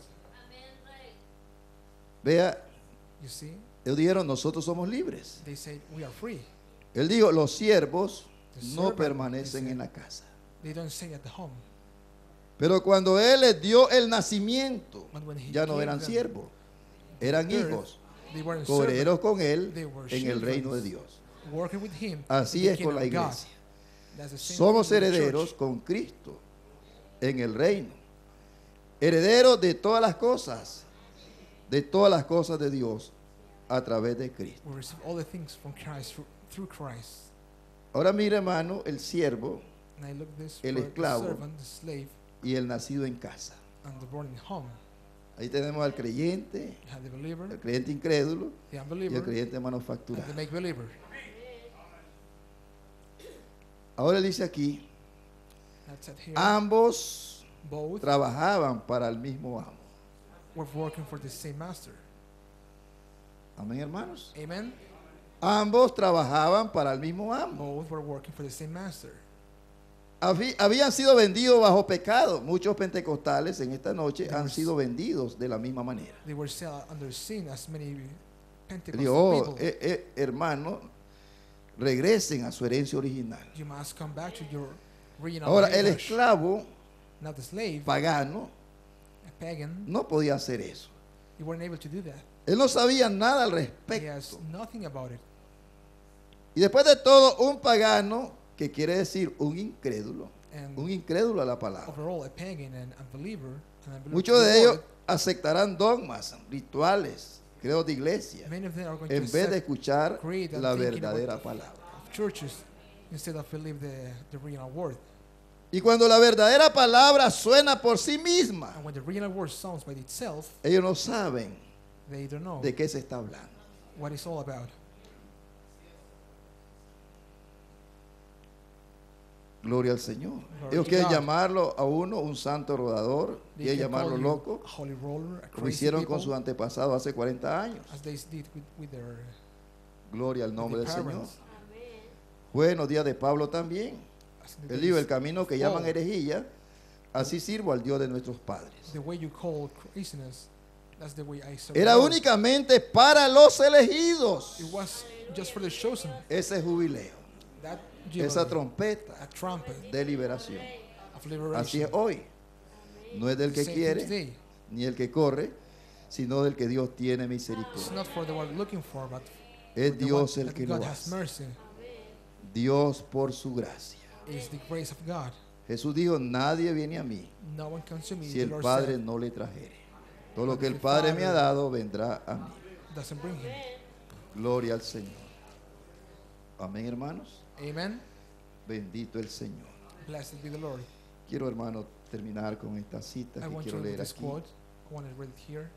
Vea, You see, ellos dijeron, nosotros somos libres. they say we are free. Él dijo, los siervos The no servant, permanecen he said, en la casa. They don't stay at the home. Pero cuando Él les dio el nacimiento, But when he ya no gave eran them siervos, eran birth, hijos, they weren't coherederos con Él They were en el reino de children. Dios. working with him. Así in the es con kingdom la of God. iglesia. That's the same Somos thing with the herederos church. con Cristo en el reino. Herederos de todas las cosas, de todas las cosas de Dios a través de Cristo. We receive all the things from Christ through, through Christ. Ahora mira, hermano, el siervo And I look this El for the esclavo. servant, the slave, y el nacido en casa. and the born in home. Ahí tenemos al creyente, You have the believer, el creyente incrédulo the y el unbeliever, creyente and manufacturado. the make believer. Ahora dice aquí, That's it here. ambos Both trabajaban para el mismo amo. were working for the same master. Amén, hermanos. Amen. Ambos trabajaban para el mismo amo. Both were working for the same master. Habí- Habían sido vendidos bajo pecado. Muchos pentecostales en esta noche han sido vendidos de la misma manera. They were still under sin as many Pentecostal Digo, oh, people. eh, eh, hermano, regresen a su herencia original. You must come back to your original Ahora, el heritage. esclavo Not the slave, pagano a pagan. no podía hacer eso. You weren't able to do that. Él no sabía nada al He has respecto. nothing about it. Y después de todo, un pagano, que quiere decir un incrédulo, And un incrédulo a la palabra. overall, a pagan and unbeliever, an unbeliever Muchos to the de ellos Lord, aceptarán dogmas, rituales, credos de iglesia, many of them are going en to vez de accept escuchar creed and la thinking verdadera about palabra. churches instead of believe the, the real word. Y cuando la verdadera palabra suena por sí misma, And when the real word sounds by itself, ellos no saben they don't know de qué se está hablando. what it's all about. Gloria al Señor. Glory Ellos to quieren God. llamarlo a uno un santo rodador, They quieren can call llamarlo you loco, a holy roller, a como crazy hicieron people, con sus antepasados hace cuarenta años. as they did with, with their, Gloria al with nombre their del Señor. parents. Fue en los días de Pablo también. As in the El libro, el days- camino que llaman Paul. herejía, así sirvo al Dios de nuestros padres. The way you call craziness, that's the way I serve Era the Lord. únicamente para los elegidos It was just for the chosen. ese jubileo, That esa jubilee, trompeta a trumpet de liberación. of liberation. Así es hoy. No es del The que same thing quiere today. ni el que corre, sino del que Dios tiene It's misericordia. not for the one looking for, but Es for the Dios one el that que God lo has hace. mercy. Dios por su gracia. Is the grace of God. Jesús dijo, nadie viene a mí No one comes to me. si the el Lord Padre said, no le trajere. Todo lo que el Padre me ha dado vendrá a mí. doesn't bring him. Gloria al Señor. Amén, hermanos. Amen. Bendito el Señor. Blessed be the Lord. Quiero, hermano, terminar con esta cita I que want to quiero read leer this aquí. quote. I want to read it here.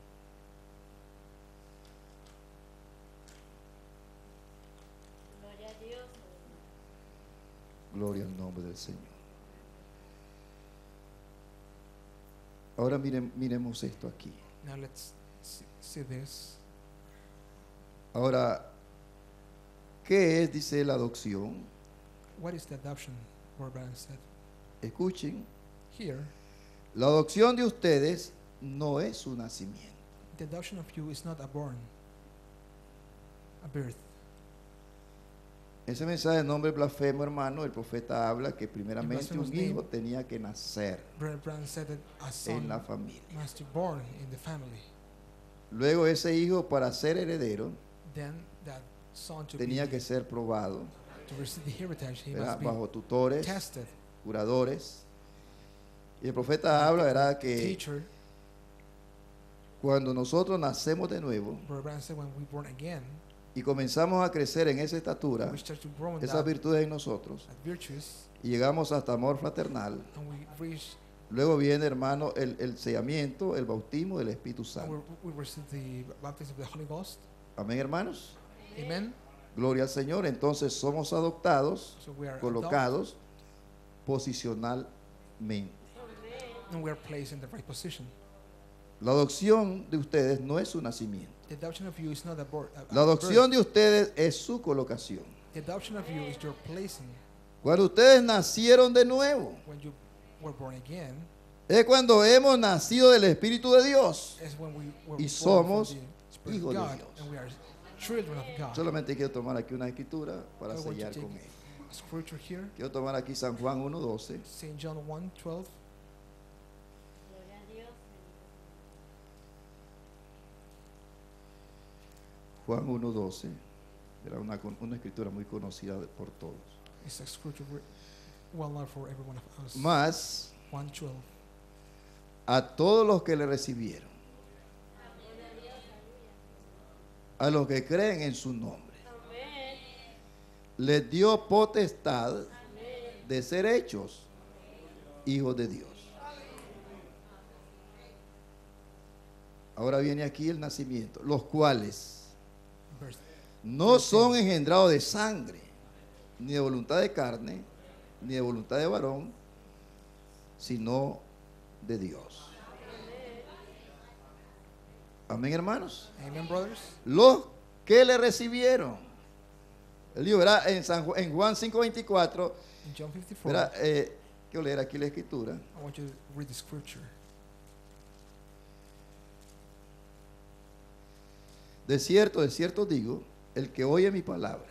Gloria a Dios. Gloria al nombre del Señor. Ahora miren, miremos esto aquí. Now let's see, see this. Ahora, ¿qué es, dice, la adopción? What is the adoption? Warban said. Escuchen, Here, la adopción de ustedes no es su nacimiento. the adoption of you is not a born, a birth. Ese mensaje de nombre blasfemo, hermano, el profeta habla que primeramente un blasphemous hijo name. tenía que nacer Brother Brown said that a en la son familia. must be born in the family. Luego ese hijo, para ser heredero, Then that son to tenía be que ser probado, to receive the heritage, he ¿verdad? must be Bajo tutores, tested. curadores. Y el profeta habla, ¿verdad?, que Teacher, cuando nosotros nacemos de nuevo Brother Brown said, when we born again, y comenzamos a crecer en esa estatura, we start to grow in esas that, virtudes en nosotros, that virtues, y llegamos hasta amor fraternal, and we reach, luego viene, hermano, el, el sellamiento, el bautismo del Espíritu and Santo. we, we receive the baptism of the Holy Ghost. Amén, hermanos. Amen. Gloria al Señor. Entonces somos adoptados, So we are adopted, colocados posicionalmente. and we are placed in the right position. La adopción de ustedes no es su nacimiento. The adoption of you is not a, bor- a, a La adopción birth. de ustedes es su colocación. The adoption of you is your placing. Cuando ustedes nacieron de nuevo, When you were born again, es cuando hemos nacido del Espíritu de Dios. is when we were Y born somos from the Spirit hijos of de God, Dios. and we are children of God. Solamente quiero tomar aquí una escritura para I want to sellar take con él. a scripture here, Quiero tomar aquí San Juan uno doce. Saint John one twelve. Gloria a Dios. Juan uno doce. Era una, con- una escritura muy conocida de- por todos. It's a scripture re- well known for every one of us. Más one twelve. a todos los que le recibieron, a los que creen en su nombre, Amén. les dio potestad de ser hechos hijos de Dios. Ahora viene aquí el nacimiento. Los cuales Birth. no son engendrados de sangre, ni de voluntad de carne, ni de voluntad de varón, sino de Dios. Amén, hermanos. Amen, brothers. Los que le recibieron. El libro era en, San Ju- en Juan cinco veinticuatro. In John fifty-four, Verá, eh, quiero leer aquí la escritura. I want you to read the scripture. De cierto, de cierto digo, el que oye mi palabra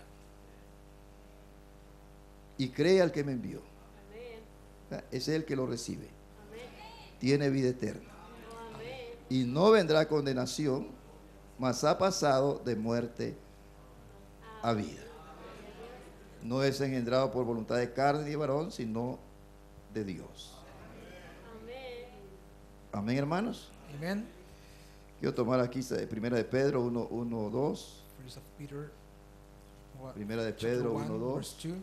y cree al que me envió, ese es el que lo recibe, tiene vida eterna y no vendrá condenación, mas ha pasado de muerte a vida. No es engendrado por voluntad de carne ni de varón, sino de Dios. Amén, hermanos. Amen. Quiero tomar aquí eh, primera de Pedro uno, uno, dos. First of Peter, what, Primera de chapter Pedro one, uno, dos. verse two.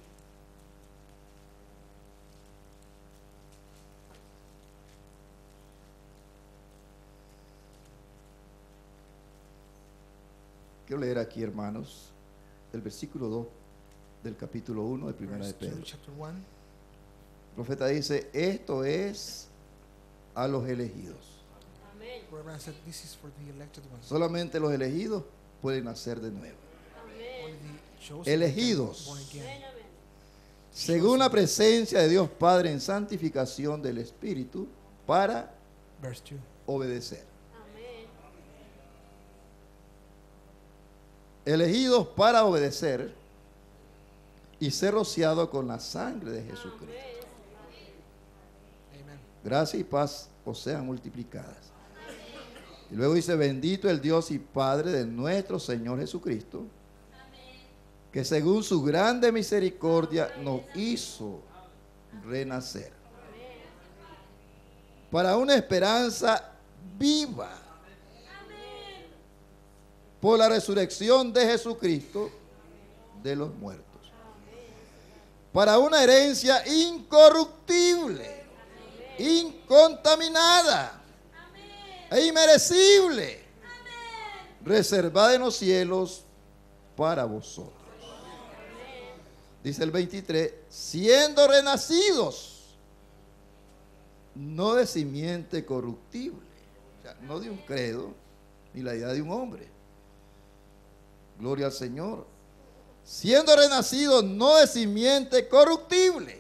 Quiero leer aquí, hermanos, el versículo dos del capítulo uno de Primera de Verse two, Pedro. chapter one. El profeta dice, esto es a los elegidos. Where Abraham said, "This is for the elected ones." Solamente los elegidos pueden nacer de nuevo. Only the chosen Elegidos. can be born again. Según la presencia de Dios Padre en santificación del Espíritu para Verse two. obedecer. Elegidos para obedecer y ser rociados con la sangre de Jesucristo. Amen. Gracia y paz os sean multiplicadas. Y luego dice, bendito el Dios y Padre de nuestro Señor Jesucristo, que según su grande misericordia nos hizo renacer para una esperanza viva por la resurrección de Jesucristo de los muertos, para una herencia incorruptible, incontaminada e inmerecible, reservada en los cielos para vosotros. Dice el veintitrés, siendo renacidos, no de simiente corruptible, o sea, no de un credo, ni la idea de un hombre. Gloria al Señor. Siendo renacidos, no de simiente corruptible,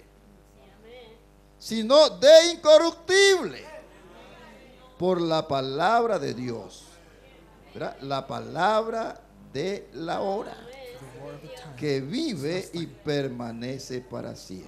sino de incorruptible, por la palabra de Dios, ¿verdad? La palabra de la hora, The word of the time. que vive y permanece para siempre.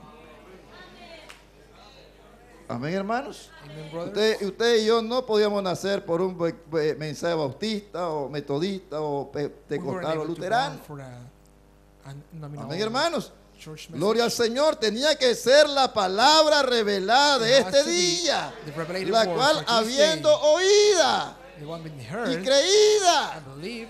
Amén, hermanos. Amen, brothers. Usted, usted y yo no podíamos nacer por un be- be- mensaje bautista o metodista o We weren't pentecostal o able to luterano. born for a- a nominal Amén, hermanos. church message. Gloria al Señor. Tenía que ser la palabra revelada de It has este to be día, the revelated la word cual for this habiendo day, oída the one being y heard, I creída, believe,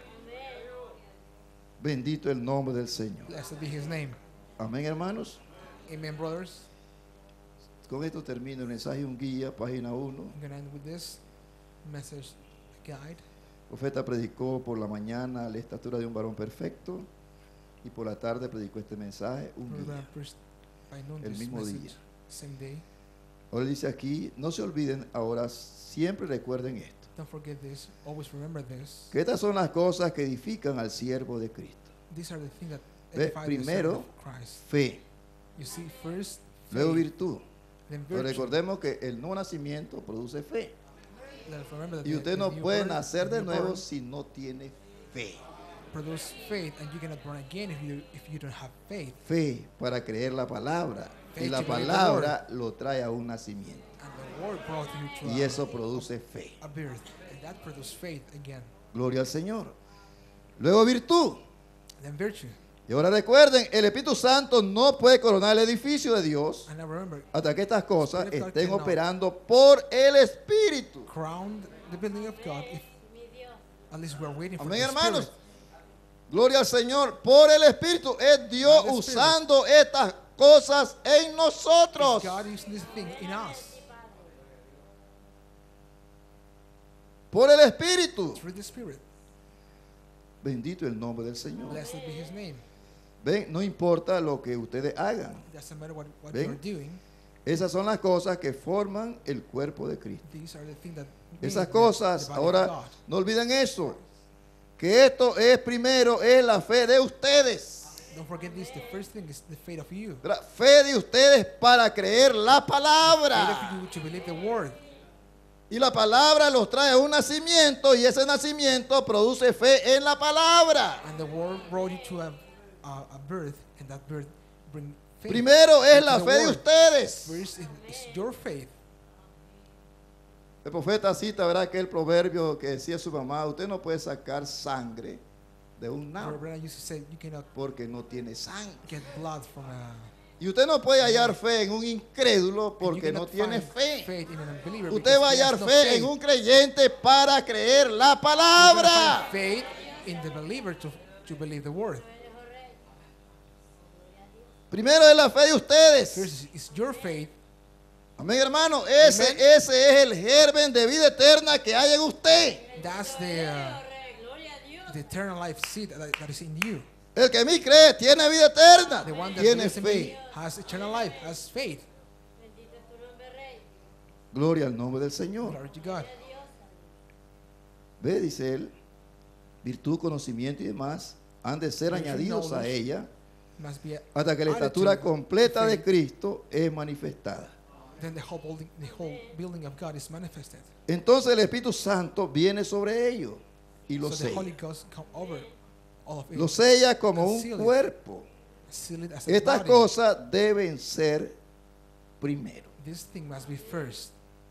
bendito el nombre del Señor. blessed be his name. Amén, hermanos. Amen, brothers. Con esto termino el mensaje Un Guía, página uno. I'm going to end with this message guide. El profeta predicó por la mañana la estatura de un varón perfecto y por la tarde predicó este mensaje, un We're going guía. to preach by noon El this mismo message, día. same day. Ahora dice aquí, no se olviden, ahora siempre recuerden esto, Don't forget this. Always remember this. que estas son las cosas que edifican al siervo de Cristo. These are the things that Ve, edify the primero, servant of Christ. Fe, You see, first, luego faith, virtud. then Pero virtue. recordemos que el nuevo nacimiento produce fe. Then remember that Y the- usted the no new puede birth- nacer the de new nuevo birth si no tiene fe. produce faith, and you cannot born again if you if you don't have faith. Fe para creer la palabra. Y Faith la to believe the palabra lo trae a un nacimiento. And the word brought you to Y a, eso produce fe. a birth, and that produces faith again. Gloria al Señor. Luego virtud. Then virtue. Y ahora recuerden, el Espíritu Santo no puede coronar el edificio de Dios And now remember, hasta que estas cosas Spirit of God estén cannot operando por el Espíritu. crown the building of God if at least we're waiting for Amén, the hermanos. Spirit. Gloria al Señor. Por el Espíritu es Dios By the Spirit. usando estas cosas en nosotros. It's God using this thing in us. por el Espíritu. through the Spirit. Bendito el nombre del Señor. Blessed be His name. Ven, no importa lo que ustedes hagan. It doesn't matter what, what Ven. you're doing. Esas son las cosas que forman el cuerpo de Cristo. These are the things that make Esas the- cosas, the body of ahora God. no olviden eso. Que esto es primero, es la fe de ustedes. Don't forget this. The first thing is the faith of you. La fe de ustedes para creer la Faith palabra. of you to believe the word. Y la palabra los trae a un nacimiento y ese nacimiento produce fe en la palabra. And the word brought you to a, a, a birth, and that birth bring faith. Primero es into la the fe de word. ustedes. First is is your faith. El profeta cita, ¿verdad? Que el proverbio que decía su mamá, usted no puede sacar sangre de un nabo Reverend used to say you cannot porque no tiene sangre. get blood from a. Y usted no puede hallar fe en un incrédulo and you porque no cannot tiene find fe. Faith in an unbeliever Usted va a because he has hallar no fe faith. en un creyente para creer la You're gonna palabra. find faith in the believer to, to believe the word. Primero es la fe de ustedes. First is, is your faith. Amén, hermano. Ese, Amen. ese es el germen de vida eterna que hay en usted. That's the, uh, Gloria a Dios. the eternal life seed that, that is in you. El que en mí cree tiene vida eterna. The one that Tiene believes in me fe. has eternal life, has faith. Bendito es tu nombre, Rey. Gloria al nombre del Señor. Glory to God. Ve, dice él, virtud, conocimiento y demás han de ser Spiritual añadidos a knowledge ella Must be hasta que la added estatura to completa de faith. Cristo es manifestada. Then the whole building, the whole building of God is manifested. Entonces el Espíritu Santo viene sobre ellos y lo so the Holy sella. Ghost come over all of it. Lo sella como and un seal it. cuerpo. Seal it as a Estas body. cosas deben ser primero. This thing must be first.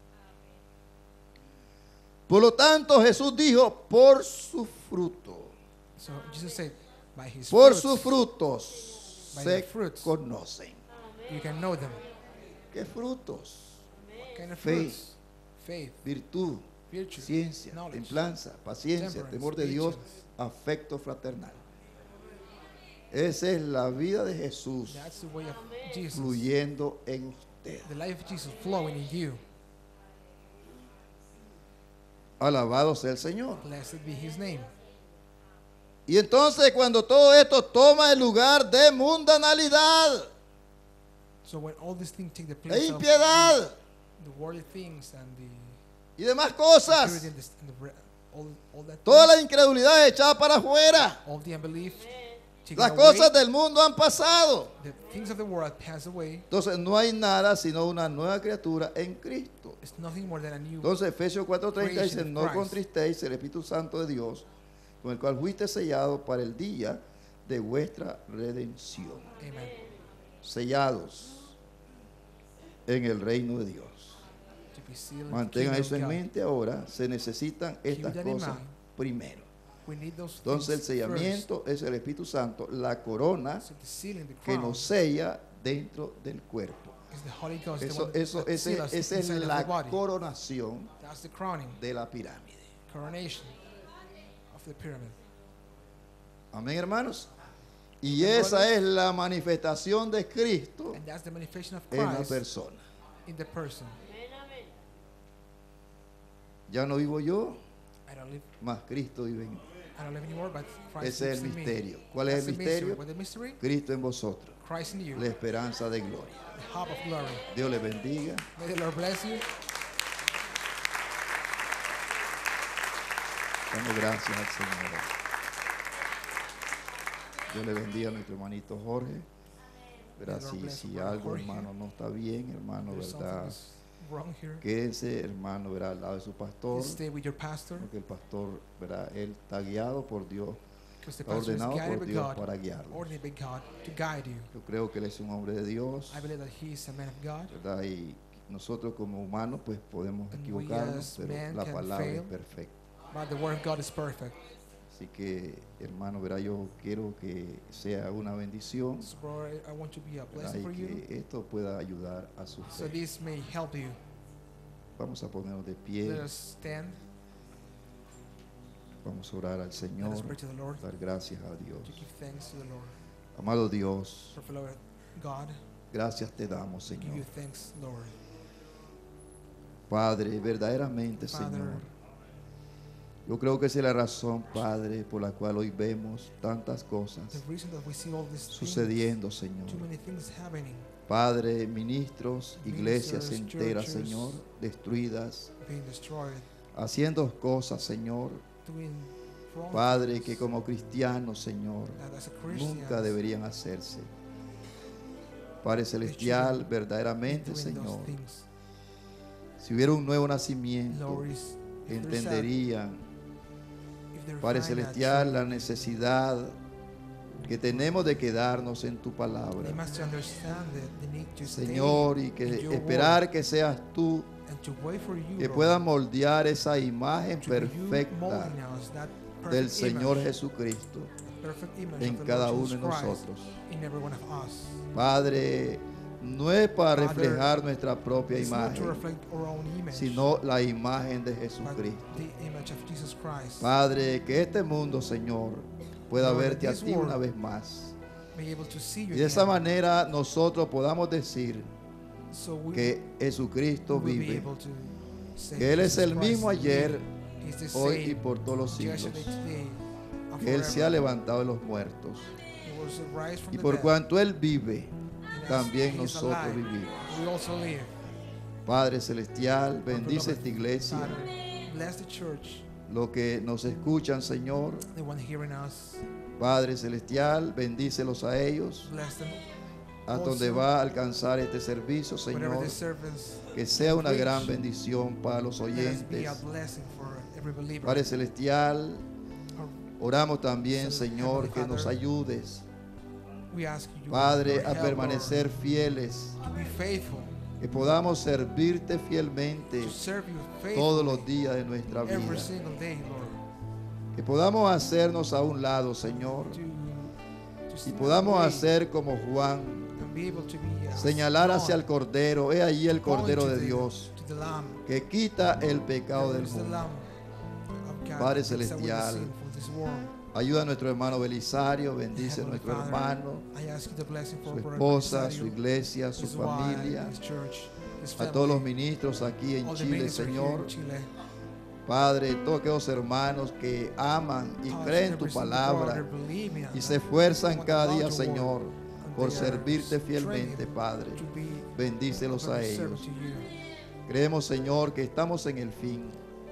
Por lo tanto, Jesús dijo, por su fruto, So Jesus said, by his por fruits, sus frutos By se their fruits. conocen. you can know them. ¿Qué frutos? What kind of Faith. fruits? Faith, Virtud, virtue, ciencia, knowledge, templanza, paciencia, temperance, temor de Dios, patience. afecto fraternal. Esa es la vida de Jesús That's the way of Jesus. fluyendo en usted. The life of Jesus flowing in you. Alabado sea el Señor. Blessed be his name. Y entonces cuando todo esto toma el lugar de mundanalidad So when all these things take the e place of impiedad the, the worldly things and the y demás impurity cosas, and the, and the, re- all, all that toda la things, incredulidad echada para afuera. all the unbelief, taken Las away, cosas del mundo han pasado. the things of the world pass away. Entonces no hay nada sino una nueva criatura en Cristo. It's nothing more than a new. Entonces Efesios cuatro treinta dice, Creation of no Christ. contristéis el Espíritu Santo de Dios, con el cual fuiste sellado para el día de vuestra redención. Amen. Sellados en el reino de Dios. To be sealed in the Mantengan kingdom eso of en God. mente ahora. Se necesitan estas that in cosas mind. primero. We need those Entonces el things sellamiento es el Espíritu Santo, la corona first. So the sealing, the que crown, nos sella dentro del cuerpo. is the Holy Ghost. the Eso, one that- eso, that ese- seal us esa es inside of la the body. coronación That's the crowning, de la pirámide. coronation of the pyramid. Amén, hermanos. Y esa es la manifestación de Cristo And that's the manifestation of en la Christ persona. in the person. Amén, amén. Ya no vivo yo, I don't live, más Cristo vive en mí. I don't live anymore, but Christ Ese es lives el in me. misterio. ¿Cuál es That's el the mystery. misterio? What the mystery? Cristo en vosotros, Christ in you, la esperanza de gloria. the hope of glory. Dios les bendiga. May the Lord bless you. Damos gracias al Señor. Dios le bendiga a nuestro hermanito Jorge. Verá, May the Lord si, bless si brother algo, Jorge. hermano, no está bien, hermano, There's something ¿verdad? is wrong here. Quédense, hermano, verá, al lado de su pastor. Please stay with your pastor, Porque el pastor, verá, él está guiado por Dios, because the está pastor is ordenado guided por by Dios God, para guiarlo. ordained by God to guide you. Yo creo que él es un hombre de Dios, I believe that he is a man of God. ¿verdad? Y nosotros como humanos, pues podemos And we equivocarnos, as pero men la can palabra es fail. perfecta. But the word of God is perfect. Así que, hermano, verá, yo quiero que sea una bendición, So, brother, I want to be a ¿verdad? blessing for Y you. que esto pueda ayudar a su So fe. this may help you. Vamos a ponernos de pie, Let us stand. vamos a orar al Let Señor, us pray to the Lord, dar gracias a Dios. to give thanks to the Lord. Amado Dios, For fellow God, gracias te damos, give Señor. you thanks, Lord. Padre, verdaderamente, Father, Señor, Yo creo que esa es la razón, Padre, por la cual hoy vemos tantas cosas The reason that we see all these things, sucediendo, Señor. too many things happening, Padre, ministros, iglesias Ministers, enteras, churches, Señor, destruidas, being destroyed, haciendo cosas, Señor, doing wrong Padre, things que como cristianos, Señor, that as a Christian nunca deberían hacerse. Padre they Celestial, shouldn't be verdaderamente, doing Señor, those things. si hubiera un nuevo nacimiento, Lord, is- if there's a- entenderían, if they Padre find that Celestial, la truth, necesidad que tenemos de quedarnos en tu palabra, they must understand that they need to stay Señor, y in que your esperar word que seas tú and to wait for you, que Lord, puedan moldear esa imagen to be you perfecta molding us, that del perfect Señor image, Jesucristo perfect image en of the cada Lord uno de Jesus Christ nosotros. in every one of us. Padre, no es para Father, reflejar nuestra propia It's not to imagen, reflect our own image, sino la imagen de but Jesucristo. the image of Jesus Christ. Padre, que este mundo, Señor, pueda Lord, verte a this ti world una vez más. Be able to see you Y de esa again. manera nosotros podamos decir So we que Jesucristo will be vive, able to say que Él es Jesus el mismo Christ ayer, is the hoy y same por todos los siglos, yesterday, today, and que Él se ha forever. levantado de los muertos. He was raised from Y the por dead, cuanto Él vive, and as también he is nosotros alive, vivimos. we also live. Padre Celestial, Lord, bendice beloved esta iglesia, Father, bless the church, los que nos escuchan, Señor. the one hearing us. Padre Celestial, bendícelos a ellos, Bless them. a also, donde va a alcanzar este servicio, whatever Señor. the service, Que sea una preach, gran bendición para los let us be a oyentes. blessing for every believer. Padre Celestial, Our- oramos también, Heavenly Señor, que nos Father, ayudes, We ask you, Padre, Lord, a help, permanecer Lord, fieles, to be faithful, que podamos servirte fielmente to serve you todos los faithfully días de nuestra every vida. single day, Lord. Que podamos hacernos a un lado, Señor, To, to y step podamos away hacer como Juan, and be able to be, uh, señalar hacia el strong, Cordero. He allí el point Cordero to de the- Dios to the Lamb. que quita el pecado There del is the mundo. Lamb of God Padre that takes away the Celestial, sin from this world. Ayuda a nuestro hermano Belisario, bendice a Heavenly nuestro Father, hermano, I ask you the blessing for su Brother esposa, Belisario, su iglesia, su his wife, familia, his church, his a todos los family, ministros aquí en all the Chile, ministers here Señor. in Chile. Padre, todos aquellos hermanos que aman y Touch creen tu every single palabra brother, believe me, y and se esfuerzan want cada to día, love your Señor, word, and por they are servirte trained fielmente, Padre. to be Bendícelos a very servant ellos. to you. Creemos, Señor, que estamos en el fin.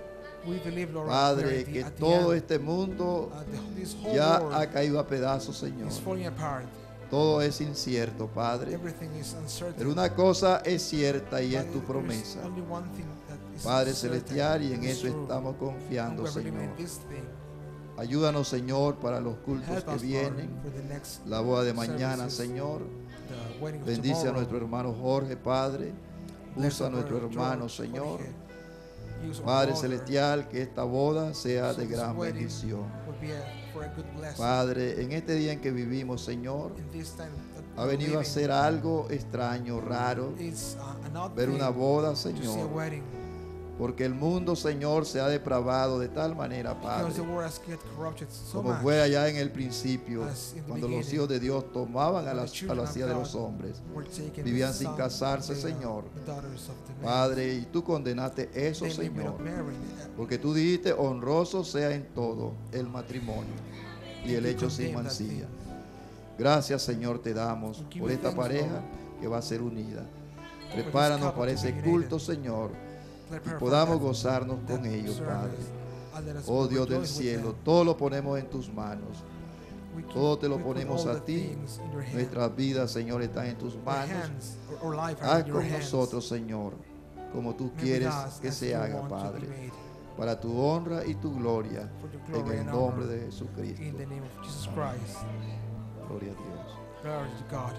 We believe, Lord, we are Padre, at the- que at the todo end. este mundo Uh, the- this whole ya world ha caído a pedazos, Señor. is falling apart. Todo es incierto, Padre. Everything is uncertain. Pero una cosa es cierta y But es tu there is promesa. only one thing that is Padre certain, Celestial, y en and it's eso true. estamos And confiando, we are believing Señor. in this thing. Ayúdanos, Señor, para los cultos Help que us, Lord, vienen. for the next La boda de mañana, services, Señor. the wedding of Bendice a tomorrow. nuestro hermano Jorge, Padre. Bless Usa a our nuestro brother hermano, George, Señor. Jorge. Use our Padre brother. Celestial, que esta boda sea So de this gran wedding bendición. will be a- for a good blessing. Padre, en este día en que vivimos, Señor, In this time that ha we're venido a living, ser algo extraño, raro, it's uh, an odd ver thing una boda, to see a Señor. wedding, Porque el mundo, Señor, se ha depravado de tal manera, because the Padre, world has get corrupted so como much. fue allá en el principio, As in the cuando los beginning, hijos de Dios tomaban a when the las, a children las of hijas de God los hombres. were taken vivían the sin sons casarse, of the, uh, Señor. the daughters of the men. Padre, y tú condenaste eso, They live Señor. without marrying. Uh, Porque tú dijiste, honroso sea en todo el matrimonio y el you hecho sin condemn that mancilla. thing. Gracias, Señor, te damos We give por you esta thanks, pareja Lord, que va a ser unida. this Prepáranos couple para to ese be culto, united. Señor, Let y her podamos find that- gozarnos that con ellos, service, Padre. and let us Oh Dios del rejoice with cielo, them. todo lo ponemos en tus manos. We keep- Todo te lo we put ponemos all a the ti. things in your hand. Nuestras vidas, Señor, están en tus Our manos. hands, our- our life are Haz in your con hands. nosotros, Señor, como tú Make with quieres us que as se you haga, want to be Padre, made. para tu honra y tu gloria, For your en glory el and nombre honor. de Jesucristo. In the name of Jesus Christ. Gloria a Dios. Glory to God.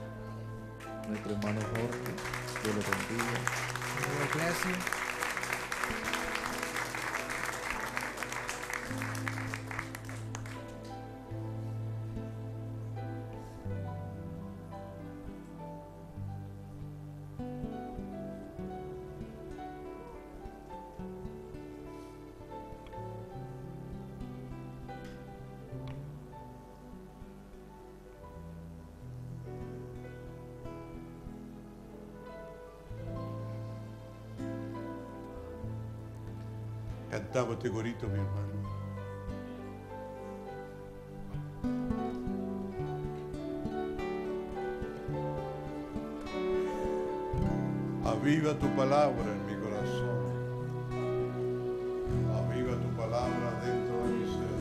Nuestro hermano Jorge, Dios lo bendiga. May the Lord bless you. Cantamos este corito, mi hermano. Aviva tu palabra en mi corazón. Aviva tu palabra dentro de mi ser.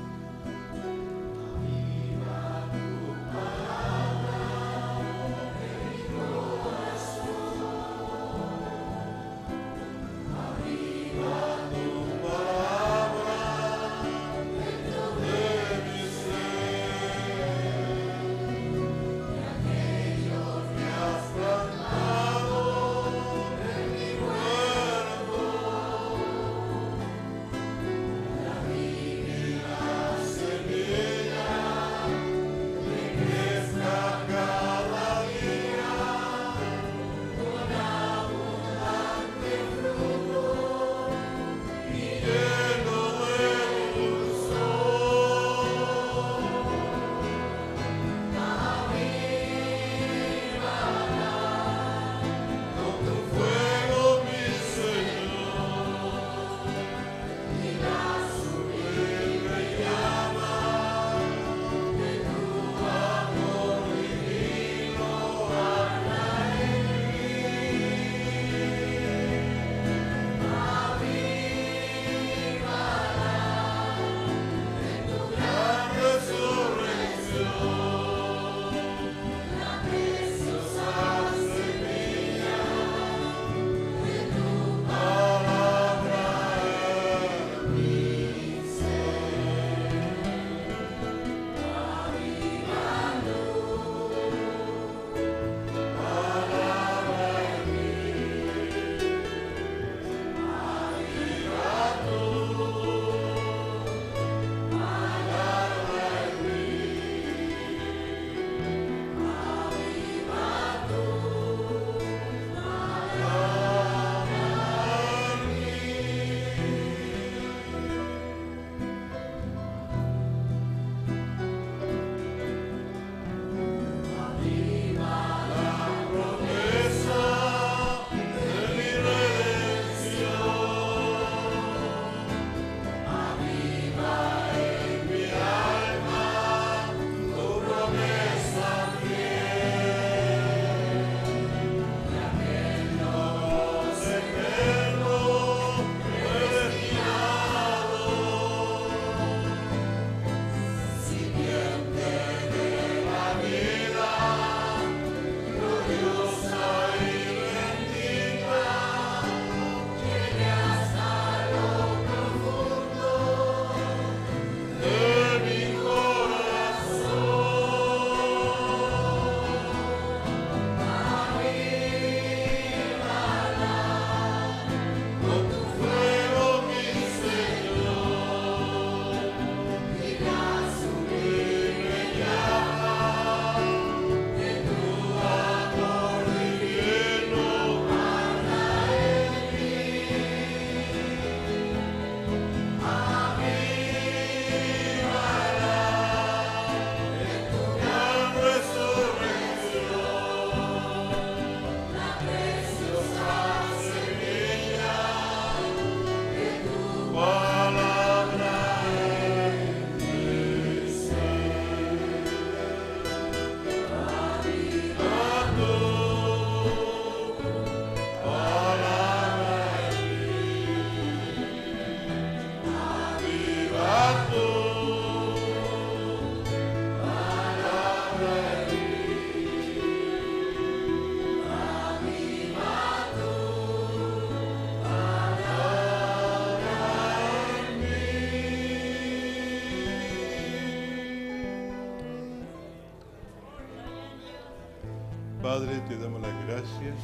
Padre, te damos las gracias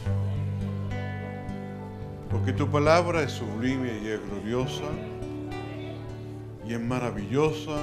porque tu palabra es sublime y es gloriosa y es maravillosa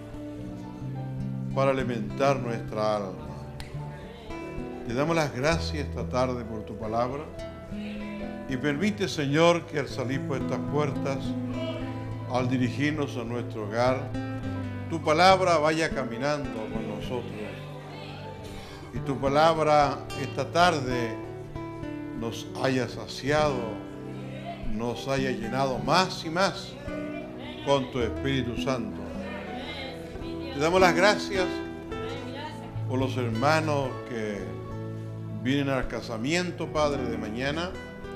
para alimentar nuestra alma. Te damos las gracias esta tarde por tu palabra y permite, Señor, que al salir por estas puertas, al dirigirnos a nuestro hogar, tu palabra vaya caminando con nosotros. Y tu palabra esta tarde nos haya saciado nos haya llenado más y más con tu Espíritu Santo. Te damos las gracias por los hermanos que vienen al casamiento, Padre, de mañana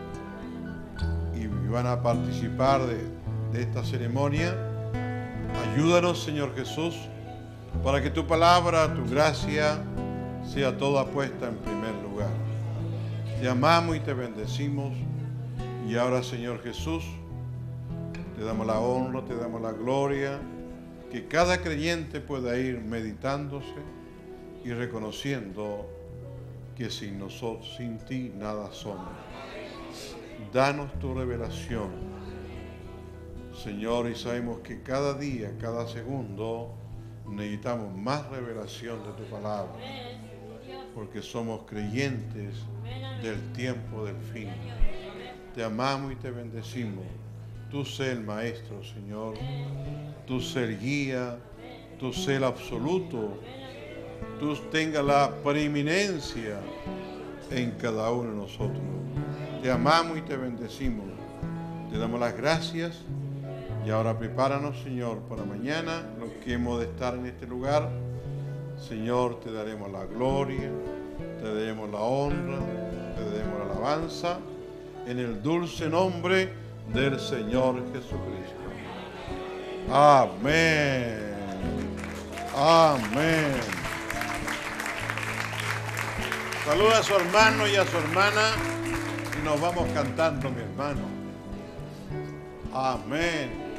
y van a participar de, de esta ceremonia. Ayúdanos, Señor Jesús, para que tu palabra, tu gracia, sea toda puesta en primer lugar. Te amamos y te bendecimos. Y ahora, Señor Jesús, te damos la honra, te damos la gloria, que cada creyente pueda ir meditándose y reconociendo que sin nosotros, sin ti, nada somos. Danos tu revelación, Señor, y sabemos que cada día, cada segundo, necesitamos más revelación de tu palabra, porque somos creyentes del tiempo del fin. Te amamos y te bendecimos. Tú sé el Maestro, Señor. Tú sé el guía. Tú sé el absoluto. Tú tengas la preeminencia en cada uno de nosotros. Te amamos y te bendecimos. Te damos las gracias. Y ahora prepáranos, Señor, para mañana, los que hemos de estar en este lugar. Señor, te daremos la gloria, te daremos la honra, te daremos la alabanza, en el dulce nombre del Señor Jesucristo. Amén. Amén. Saluda a su hermano y a su hermana y nos vamos cantando, mi hermano. Amén.